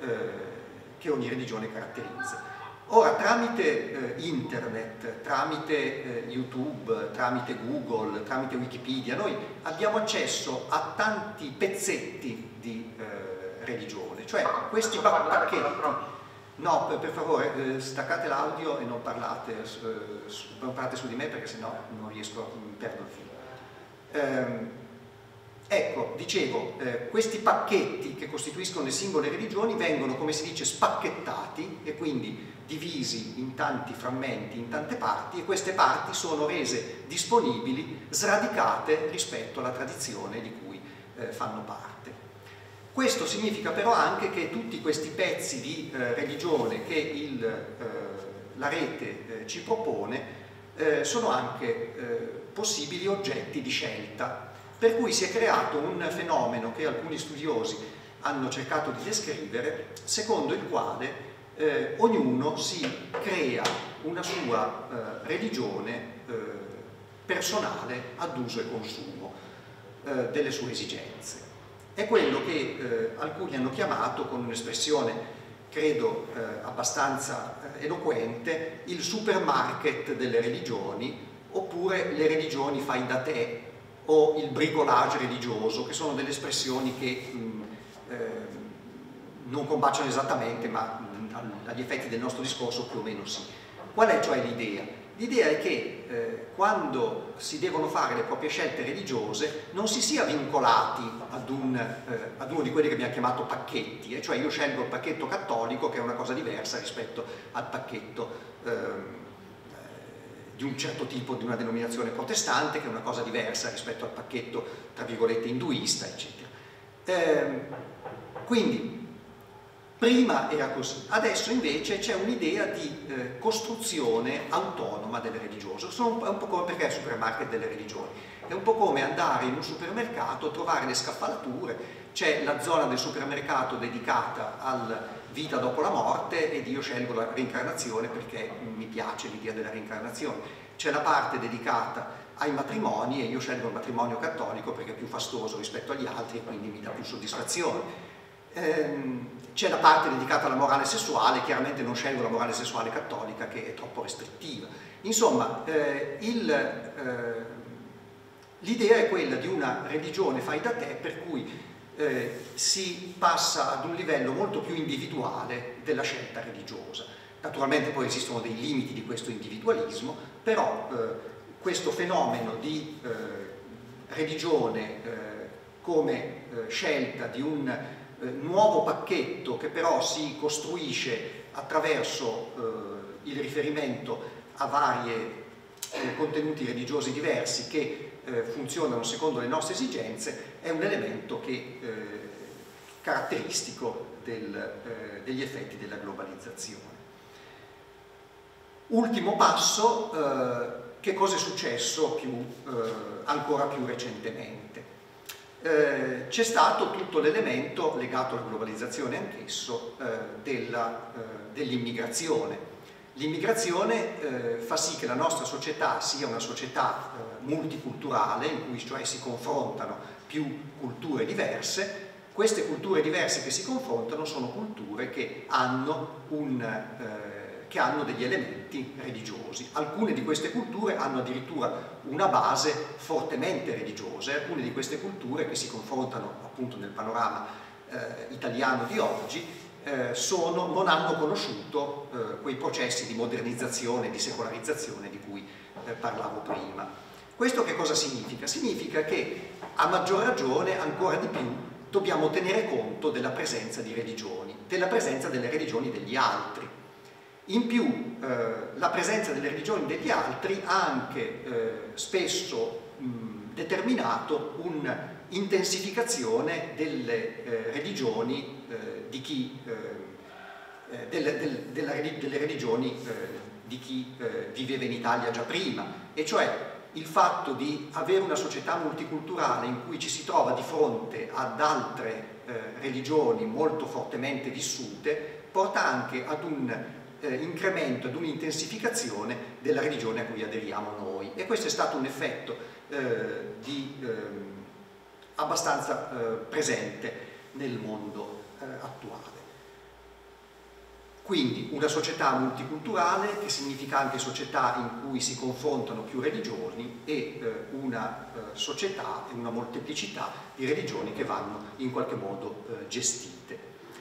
caratterizza. Ora, tramite internet, tramite YouTube, tramite Google, tramite Wikipedia, noi abbiamo accesso a tanti pezzetti di religione, cioè questi pacchetti. No, per favore, staccate l'audio e non parlate su di me, perché sennò non riesco, perdo il filo. Ecco, dicevo, questi pacchetti che costituiscono le singole religioni vengono, come si dice, spacchettati e quindi divisi in tanti frammenti, in tante parti, e queste parti sono rese disponibili, sradicate rispetto alla tradizione di cui fanno parte. Questo significa però anche che tutti questi pezzi di religione che la rete ci propone sono anche possibili oggetti di scelta, per cui si è creato un fenomeno che alcuni studiosi hanno cercato di descrivere, secondo il quale ognuno si crea una sua religione personale ad uso e consumo delle sue esigenze. È quello che alcuni hanno chiamato, con un'espressione credo abbastanza eloquente, il supermarket delle religioni, oppure le religioni fai da te o il bricolage religioso, che sono delle espressioni che non combaciano esattamente, ma agli effetti del nostro discorso più o meno sì. Qual è cioè l'idea? L'idea è che quando si devono fare le proprie scelte religiose non si sia vincolati ad uno di quelli che abbiamo chiamato pacchetti, e cioè io scelgo il pacchetto cattolico, che è una cosa diversa rispetto al pacchetto di un certo tipo, di una denominazione protestante, che è una cosa diversa rispetto al pacchetto, tra virgolette, induista, eccetera. Quindi, prima era così, adesso invece c'è un'idea di costruzione autonoma delle religioni. È un po' come, perché è il supermarket delle religioni? È un po' come andare in un supermercato, trovare le scaffalature, c'è la zona del supermercato dedicata al vita dopo la morte, ed io scelgo la reincarnazione perché mi piace l'idea della reincarnazione. C'è la parte dedicata ai matrimoni, e io scelgo il matrimonio cattolico perché è più fastoso rispetto agli altri e quindi mi dà più soddisfazione. C'è la parte dedicata alla morale sessuale, chiaramente non scelgo la morale sessuale cattolica che è troppo restrittiva. Insomma, l'idea è quella di una religione fai da te, per cui si passa ad un livello molto più individuale della scelta religiosa. Naturalmente poi esistono dei limiti di questo individualismo, però questo fenomeno di religione come scelta di un nuovo pacchetto, che però si costruisce attraverso il riferimento a vari contenuti religiosi diversi che funzionano secondo le nostre esigenze, è un elemento che caratteristico degli effetti della globalizzazione. Ultimo passo, che cosa è successo ancora più recentemente? C'è stato tutto l'elemento legato alla globalizzazione anch'esso dell'immigrazione. L'immigrazione fa sì che la nostra società sia una società multiculturale, in cui cioè si confrontano più culture diverse. Queste culture diverse che si confrontano sono culture che hanno degli elementi religiosi. Alcune di queste culture hanno addirittura una base fortemente religiosa, e alcune di queste culture che si confrontano appunto nel panorama italiano di oggi non hanno conosciuto quei processi di modernizzazione, di secolarizzazione di cui parlavo prima. Questo che cosa significa? Significa che a maggior ragione, ancora di più, dobbiamo tenere conto della presenza di religioni, della presenza delle religioni degli altri. In più, la presenza delle religioni degli altri ha anche spesso determinato un'intensificazione delle religioni delle religioni di chi viveva in Italia già prima, e cioè il fatto di avere una società multiculturale in cui ci si trova di fronte ad altre religioni molto fortemente vissute porta anche ad un incremento, ad un'intensificazione della religione a cui aderiamo noi, e questo è stato un effetto abbastanza presente nel mondo attuale. Quindi una società multiculturale, che significa anche società in cui si confrontano più religioni, e una società e una molteplicità di religioni che vanno in qualche modo gestite.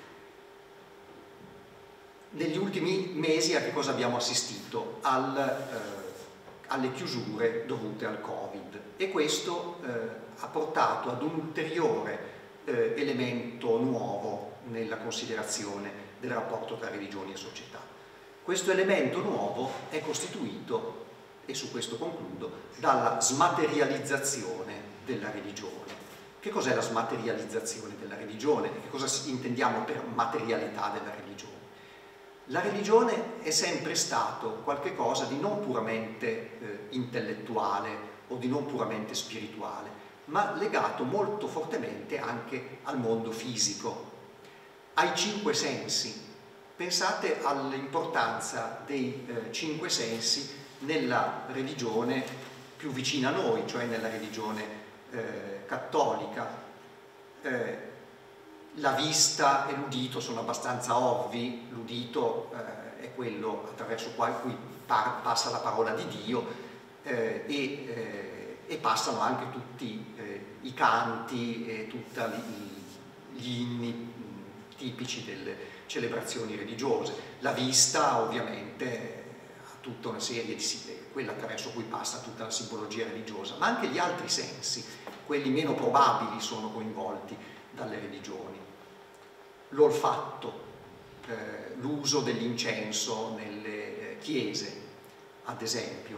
Negli ultimi mesi a che cosa abbiamo assistito? Alle chiusure dovute al Covid, e questo ha portato ad un ulteriore elemento nuovo nella considerazione del rapporto tra religioni e società. Questo elemento nuovo è costituito, e su questo concludo, dalla smaterializzazione della religione. Che cos'è la smaterializzazione della religione? Che cosa intendiamo per materialità della religione? La religione è sempre stato qualche cosa di non puramente intellettuale o di non puramente spirituale, ma legato molto fortemente anche al mondo fisico, ai cinque sensi. Pensate all'importanza dei cinque sensi nella religione più vicina a noi, cioè nella religione cattolica. La vista e l'udito sono abbastanza ovvi. L'udito è quello attraverso cui passa la parola di Dio, e passano anche tutti i canti e tutti gli inni tipici delle celebrazioni religiose. La vista ovviamente ha tutta una serie di quella attraverso cui passa tutta la simbologia religiosa, ma anche gli altri sensi, quelli meno probabili, sono coinvolti dalle religioni. L'olfatto, l'uso dell'incenso nelle chiese, ad esempio,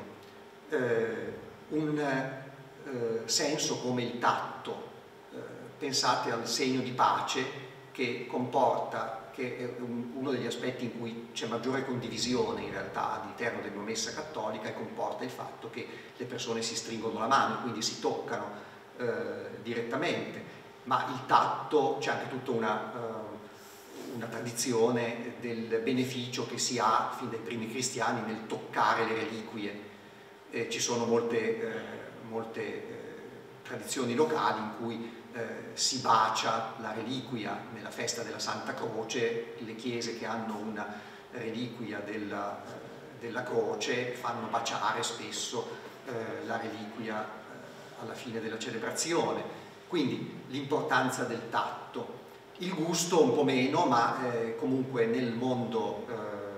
un senso come il tatto. Pensate al segno di pace, che comporta, che è uno degli aspetti in cui c'è maggiore condivisione in realtà all'interno della messa cattolica, e comporta il fatto che le persone si stringono la mano, quindi si toccano direttamente. Ma il tatto, c'è anche tutta una una tradizione del beneficio che si ha fin dai primi cristiani nel toccare le reliquie. Ci sono molte tradizioni locali in cui si bacia la reliquia nella festa della Santa Croce. Le chiese che hanno una reliquia della croce fanno baciare spesso la reliquia alla fine della celebrazione. Quindi l'importanza del tatto. Il gusto un po' meno, ma comunque nel mondo,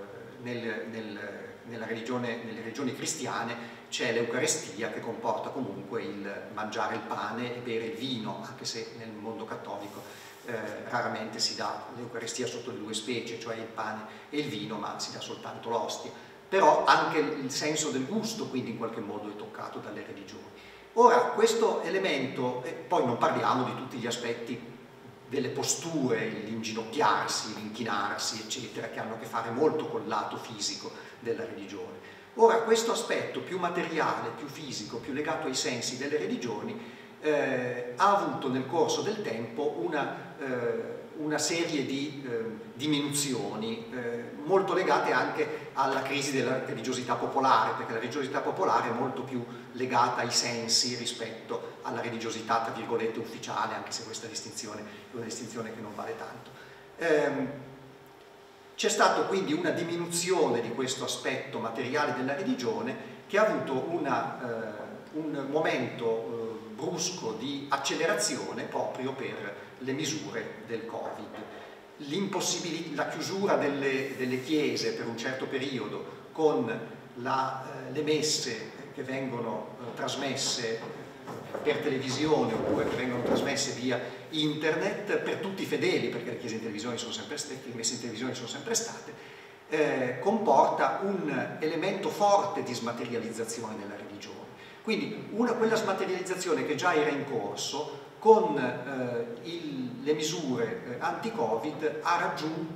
nelle religioni cristiane c'è l'Eucarestia, che comporta comunque il mangiare il pane e bere il vino, anche se nel mondo cattolico raramente si dà l'Eucarestia sotto le due specie, cioè il pane e il vino, ma si dà soltanto l'ostia. Però anche il senso del gusto quindi in qualche modo è toccato dalle religioni. Ora, questo elemento, poi non parliamo di tutti gli aspetti delle posture, l'inginocchiarsi, l'inchinarsi, eccetera, che hanno a che fare molto col lato fisico della religione. Ora, questo aspetto più materiale, più fisico, più legato ai sensi delle religioni, ha avuto nel corso del tempo una serie di diminuzioni molto legate anche alla crisi della religiosità popolare, perché la religiosità popolare è molto più legata ai sensi rispetto alla religiosità, tra virgolette, ufficiale, anche se questa distinzione è una distinzione che non vale tanto. C'è stata quindi una diminuzione di questo aspetto materiale della religione che ha avuto un momento brusco di accelerazione proprio per le misure del Covid. La chiusura delle chiese per un certo periodo con le messe che vengono trasmesse per televisione oppure che vengono trasmesse via internet per tutti i fedeli, perché le messe in televisione sono sempre state, comporta un elemento forte di smaterializzazione della religione. Quindi quella smaterializzazione che già era in corso con le misure anti-Covid ha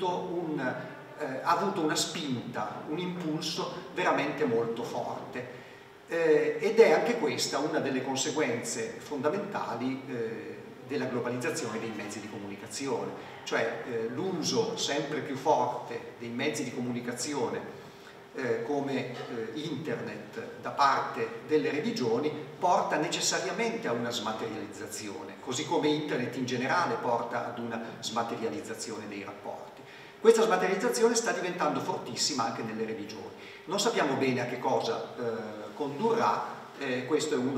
avuto una spinta, un impulso veramente molto forte. Ed è anche questa una delle conseguenze fondamentali della globalizzazione dei mezzi di comunicazione, cioè l'uso sempre più forte dei mezzi di comunicazione come internet da parte delle religioni porta necessariamente a una smaterializzazione, così come internet in generale porta ad una smaterializzazione dei rapporti. Questa smaterializzazione sta diventando fortissima anche nelle religioni. Non sappiamo bene a che cosa condurrà, questo è una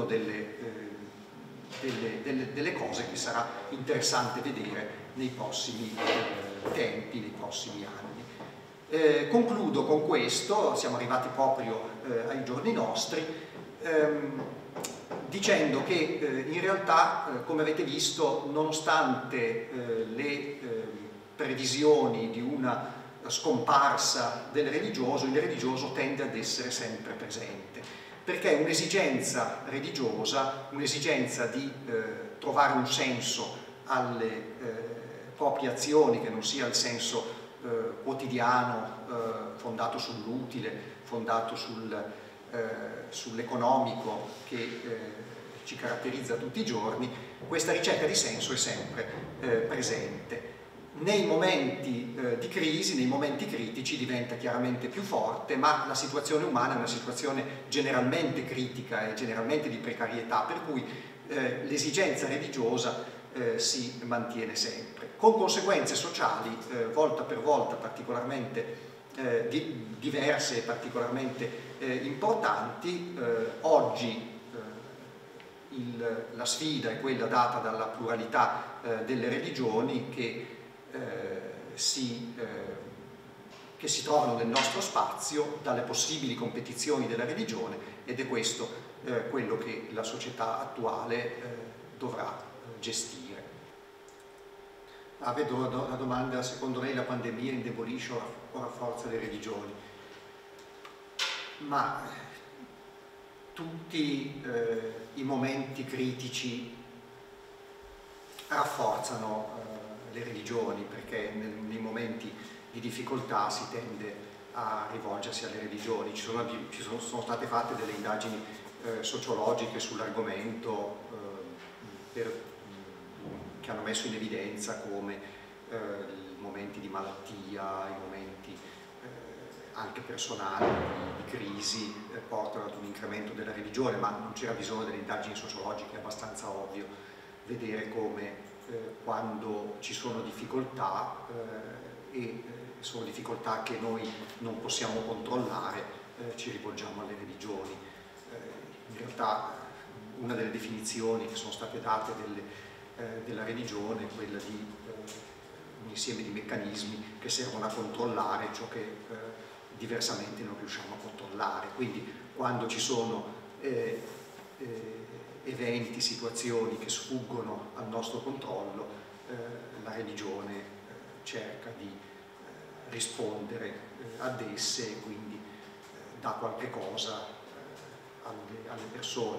delle cose che sarà interessante vedere nei prossimi tempi, nei prossimi anni. Concludo con questo, siamo arrivati proprio ai giorni nostri, dicendo che in realtà, come avete visto, nonostante le previsioni di una scomparsa del religioso, il religioso tende ad essere sempre presente, perché è un'esigenza religiosa, un'esigenza di trovare un senso alle proprie azioni che non sia il senso quotidiano, fondato sull'utile, fondato sull'economico che ci caratterizza tutti i giorni. Questa ricerca di senso è sempre presente. Nei momenti di crisi, nei momenti critici diventa chiaramente più forte, ma la situazione umana è una situazione generalmente critica e generalmente di precarietà, per cui l'esigenza religiosa si mantiene sempre, con conseguenze sociali volta per volta particolarmente diverse e particolarmente importanti. Oggi la sfida è quella data dalla pluralità delle religioni che si trovano nel nostro spazio, dalle possibili competizioni della religione, ed è questo quello che la società attuale dovrà gestire. Vedo la domanda: secondo lei la pandemia indebolisce o rafforza le religioni? Ma tutti i momenti critici rafforzano le religioni, perché nei momenti di difficoltà si tende a rivolgersi alle religioni. Sono state fatte delle indagini sociologiche sull'argomento che hanno messo in evidenza come momenti di malattia, i momenti anche personali, di crisi, portano ad un incremento della religione, ma non c'era bisogno delle indagini sociologiche, è abbastanza ovvio vedere come quando ci sono difficoltà sono difficoltà che noi non possiamo controllare, ci rivolgiamo alle religioni. In realtà una delle definizioni che sono state date della religione è quella di un insieme di meccanismi che servono a controllare ciò che diversamente non riusciamo a controllare. Quindi quando ci sono eventi, situazioni che sfuggono al nostro controllo, la religione cerca di rispondere ad esse e quindi dà qualche cosa alle persone.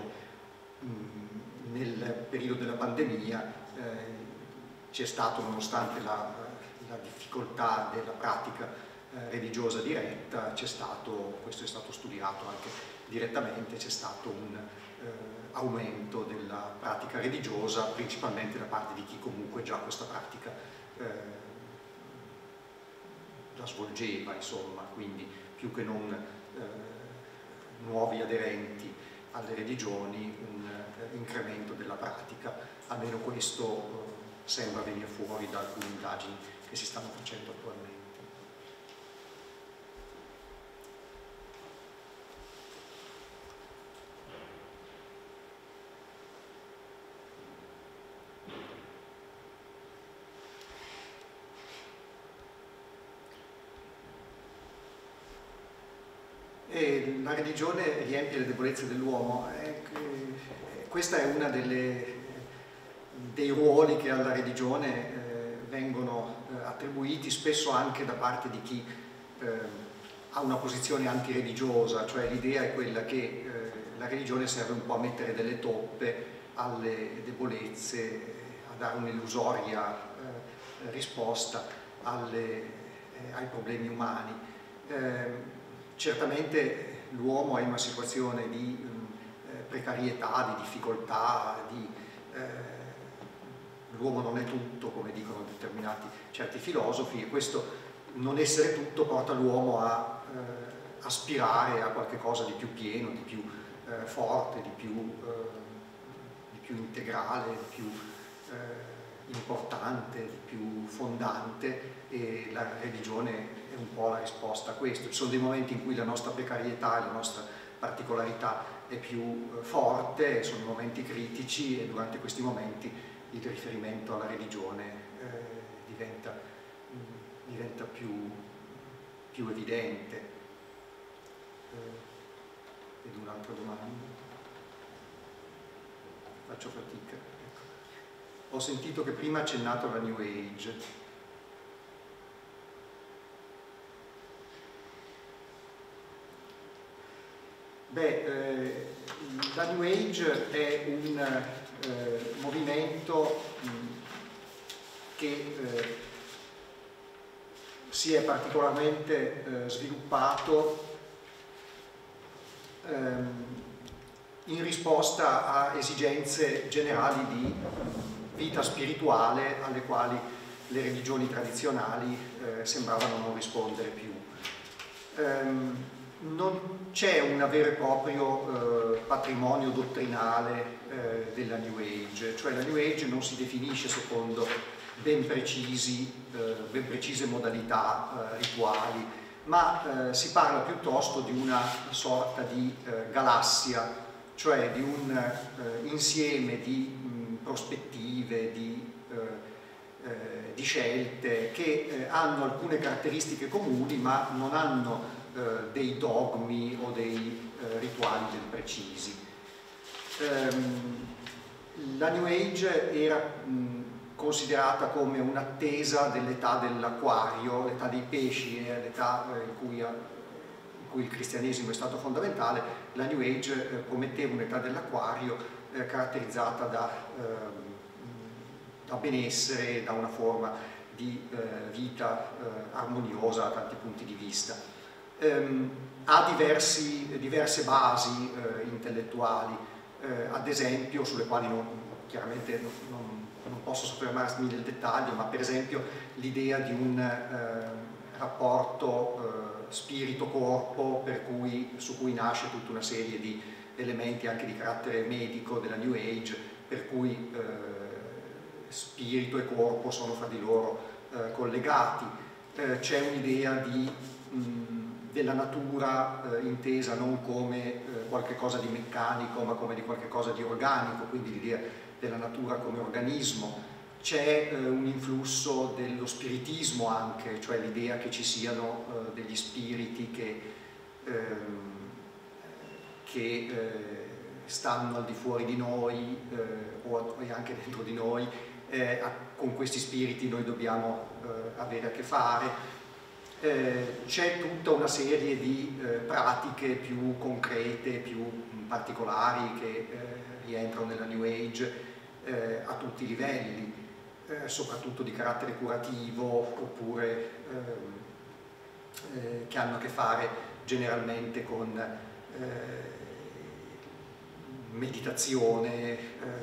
Nel periodo della pandemia c'è stato, nonostante la difficoltà della pratica religiosa diretta, questo è stato studiato anche direttamente, c'è stato un aumento della pratica religiosa, principalmente da parte di chi comunque già questa pratica la svolgeva, insomma, quindi più che non nuovi aderenti alle religioni, un incremento della pratica, almeno questo sembra venire fuori da alcune indagini che si stanno facendo attualmente. E la religione riempie le debolezze dell'uomo. Questa è una dei ruoli che alla religione vengono attribuiti, spesso anche da parte di chi ha una posizione antireligiosa, cioè l'idea è quella che la religione serve un po' a mettere delle toppe alle debolezze, a dare un'illusoria risposta ai problemi umani. Certamente l'uomo è in una situazione di precarietà, di difficoltà, l'uomo non è tutto, come dicono certi filosofi, e questo non essere tutto porta l'uomo a aspirare a qualche cosa di più pieno, di più forte, di più integrale, di più importante, di più fondante, e la religione è un po' la risposta a questo. Ci sono dei momenti in cui la nostra precarietà, la nostra particolarità è più forte, sono momenti critici, e durante questi momenti il riferimento alla religione diventa più evidente. Ed un'altra domanda? Faccio fatica. Ho sentito che prima ha accennato alla New Age. La New Age è un movimento che si è particolarmente sviluppato in risposta a esigenze generali di vita spirituale alle quali le religioni tradizionali sembravano non rispondere più. Non c'è un vero e proprio patrimonio dottrinale della New Age, cioè la New Age non si definisce secondo ben precise modalità rituali, ma si parla piuttosto di una sorta di galassia, cioè di un insieme di prospettive, di scelte che hanno alcune caratteristiche comuni, ma non hanno dei dogmi o dei rituali ben precisi. La New Age era considerata come un'attesa dell'età dell'acquario, l'età dei pesci, l'età in cui il cristianesimo è stato fondamentale. La New Age prometteva un'età dell'acquario caratterizzata da benessere, da una forma di vita armoniosa da tanti punti di vista. Ha diverse basi intellettuali, ad esempio, sulle quali chiaramente non posso soffermarmi nel dettaglio, ma per esempio l'idea di un rapporto spirito-corpo su cui nasce tutta una serie di elementi anche di carattere medico della New Age, per cui spirito e corpo sono fra di loro collegati. C'è un'idea della natura intesa non come qualche cosa di meccanico, ma come di qualche cosa di organico, quindi l'idea della natura come organismo. C'è un influsso dello spiritismo anche, cioè l'idea che ci siano degli spiriti che stanno al di fuori di noi o anche dentro di noi. Con questi spiriti noi dobbiamo avere a che fare. C'è tutta una serie di pratiche più concrete, più particolari che rientrano nella New Age a tutti i livelli, soprattutto di carattere curativo, oppure che hanno a che fare generalmente con meditazione,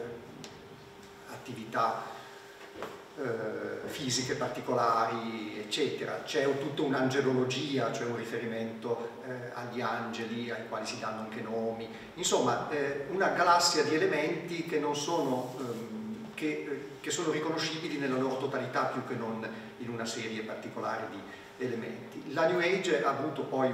attività fisiche particolari, eccetera. C'è tutta un'angelologia, cioè un riferimento agli angeli, ai quali si danno anche nomi. Insomma, una galassia di elementi che non sono, che sono riconoscibili nella loro totalità più che non in una serie particolare di elementi. La New Age ha avuto poi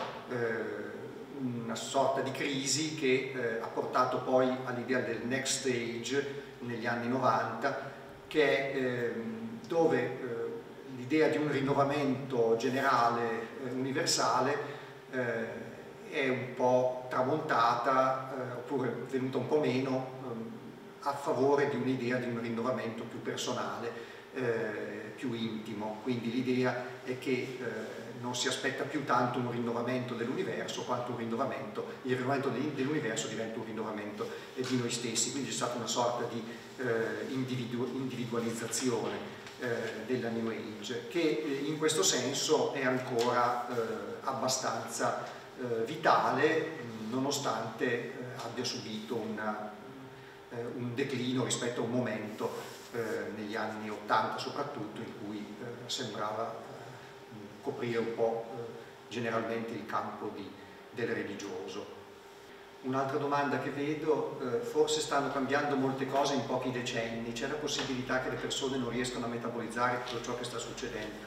una sorta di crisi che ha portato poi all'idea del Next Stage negli anni 90, che è dove l'idea di un rinnovamento generale, universale, è un po' tramontata, oppure venuta un po' meno, a favore di un'idea di un rinnovamento più personale, più intimo. Quindi l'idea è che non si aspetta più tanto un rinnovamento dell'universo quanto il rinnovamento dell'universo diventa un rinnovamento di noi stessi. Quindi c'è stata una sorta di individualizzazione della New Age, che in questo senso è ancora abbastanza vitale, nonostante abbia subito un declino rispetto a un momento negli anni 80 soprattutto, in cui sembrava coprire un po' generalmente il campo del religioso. Un'altra domanda che vedo, forse stanno cambiando molte cose in pochi decenni, c'è la possibilità che le persone non riescano a metabolizzare tutto ciò che sta succedendo?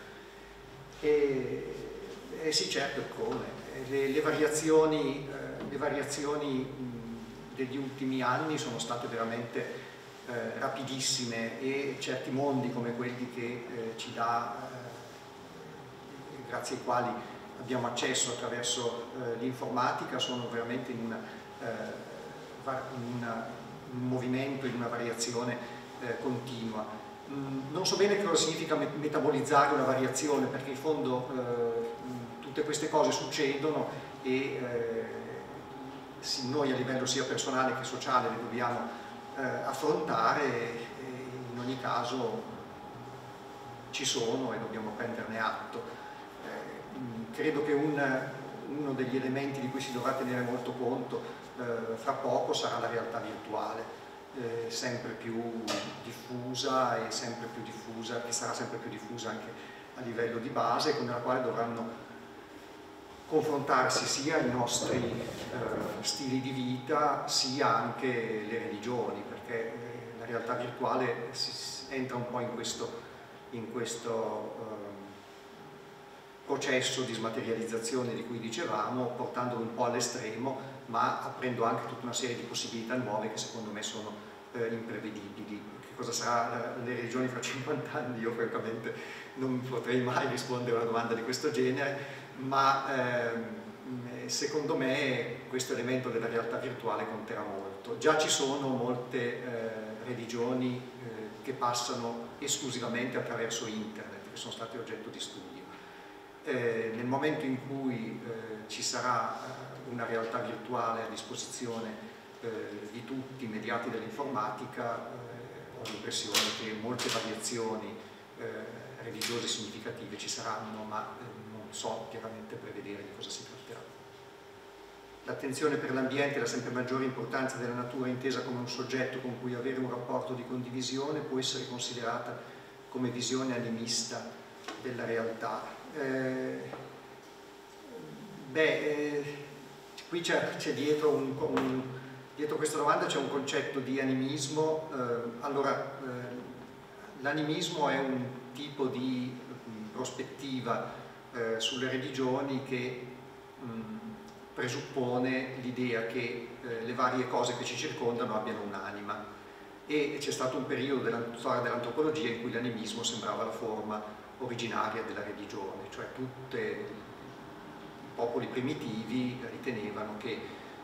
Sì, certo, come? Le variazioni degli ultimi anni sono state veramente rapidissime, e certi mondi come quelli che ci dà, grazie ai quali abbiamo accesso attraverso l'informatica, sono veramente in un movimento, in una variazione continua. Non so bene che cosa significa metabolizzare una variazione, perché in fondo tutte queste cose succedono e noi a livello sia personale che sociale le dobbiamo affrontare, e in ogni caso ci sono e dobbiamo prenderne atto. Credo che uno degli elementi di cui si dovrà tenere molto conto fra poco sarà la realtà virtuale, sempre più diffusa e sempre più diffusa, che sarà sempre più diffusa anche a livello di base, con la quale dovranno confrontarsi sia i nostri stili di vita, sia anche le religioni, perché la realtà virtuale entra un po' in questo processo di smaterializzazione di cui dicevamo, portandolo un po' all'estremo, ma aprendo anche tutta una serie di possibilità nuove che secondo me sono imprevedibili. Che cosa sarà le religioni fra 50 anni? Io francamente non potrei mai rispondere a una domanda di questo genere, ma secondo me questo elemento della realtà virtuale conterà molto. Già ci sono molte religioni che passano esclusivamente attraverso internet, che sono state oggetto di studio. Nel momento in cui ci sarà una realtà virtuale a disposizione di tutti, mediati dall'informatica, ho l'impressione che molte variazioni religiose significative ci saranno, ma non so chiaramente prevedere di cosa si tratterà. L'attenzione per l'ambiente e la sempre maggiore importanza della natura intesa come un soggetto con cui avere un rapporto di condivisione può essere considerata come visione animista della realtà. Qui c'è dietro, dietro questa domanda c'è un concetto di animismo. L'animismo è un tipo di prospettiva sulle religioni che presuppone l'idea che le varie cose che ci circondano abbiano un'anima, e c'è stato un periodo della storia dell'antropologia in cui l'animismo sembrava la forma originaria della religione, cioè tutti i popoli primitivi ritenevano che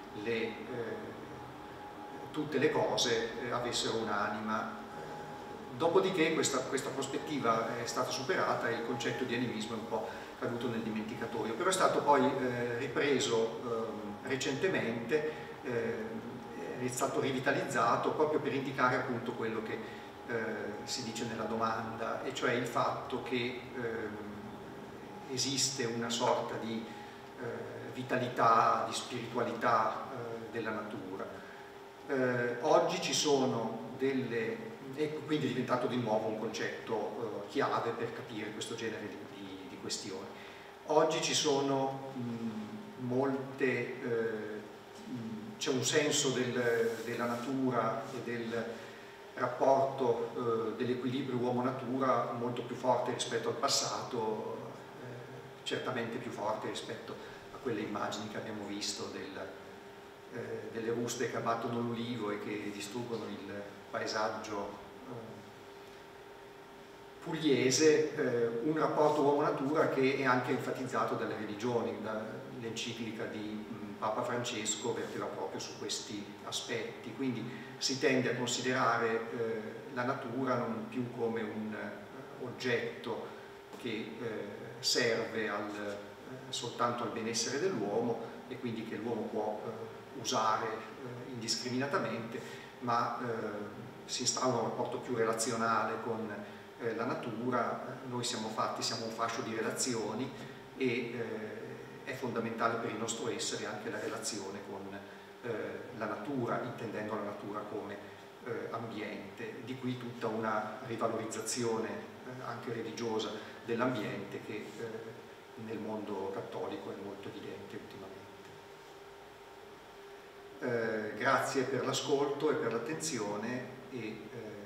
tutte le cose avessero un'anima. Dopodiché questa prospettiva è stata superata e il concetto di animismo è un po' caduto nel dimenticatoio, però è stato poi ripreso recentemente, è stato rivitalizzato proprio per indicare appunto quello che si dice nella domanda, e cioè il fatto che esiste una sorta di vitalità, di spiritualità della natura. Oggi ci sono e quindi è diventato di nuovo un concetto chiave per capire questo genere di questioni. Oggi ci sono c'è un senso della natura e del rapporto dell'equilibrio uomo-natura molto più forte rispetto al passato, certamente più forte rispetto a quelle immagini che abbiamo visto delle ruspe che abbattono l'ulivo e che distruggono il paesaggio pugliese, un rapporto uomo-natura che è anche enfatizzato dalle religioni. L'enciclica di Papa Francesco verteva proprio su questi aspetti, quindi si tende a considerare la natura non più come un oggetto che serve soltanto al benessere dell'uomo e quindi che l'uomo può usare indiscriminatamente, ma si instaura un rapporto più relazionale con la natura. Noi siamo un fascio di relazioni e è fondamentale per il nostro essere anche la relazione con la natura, intendendo la natura come ambiente. Di qui tutta una rivalorizzazione anche religiosa dell'ambiente che nel mondo cattolico è molto evidente ultimamente. Grazie per l'ascolto e per l'attenzione e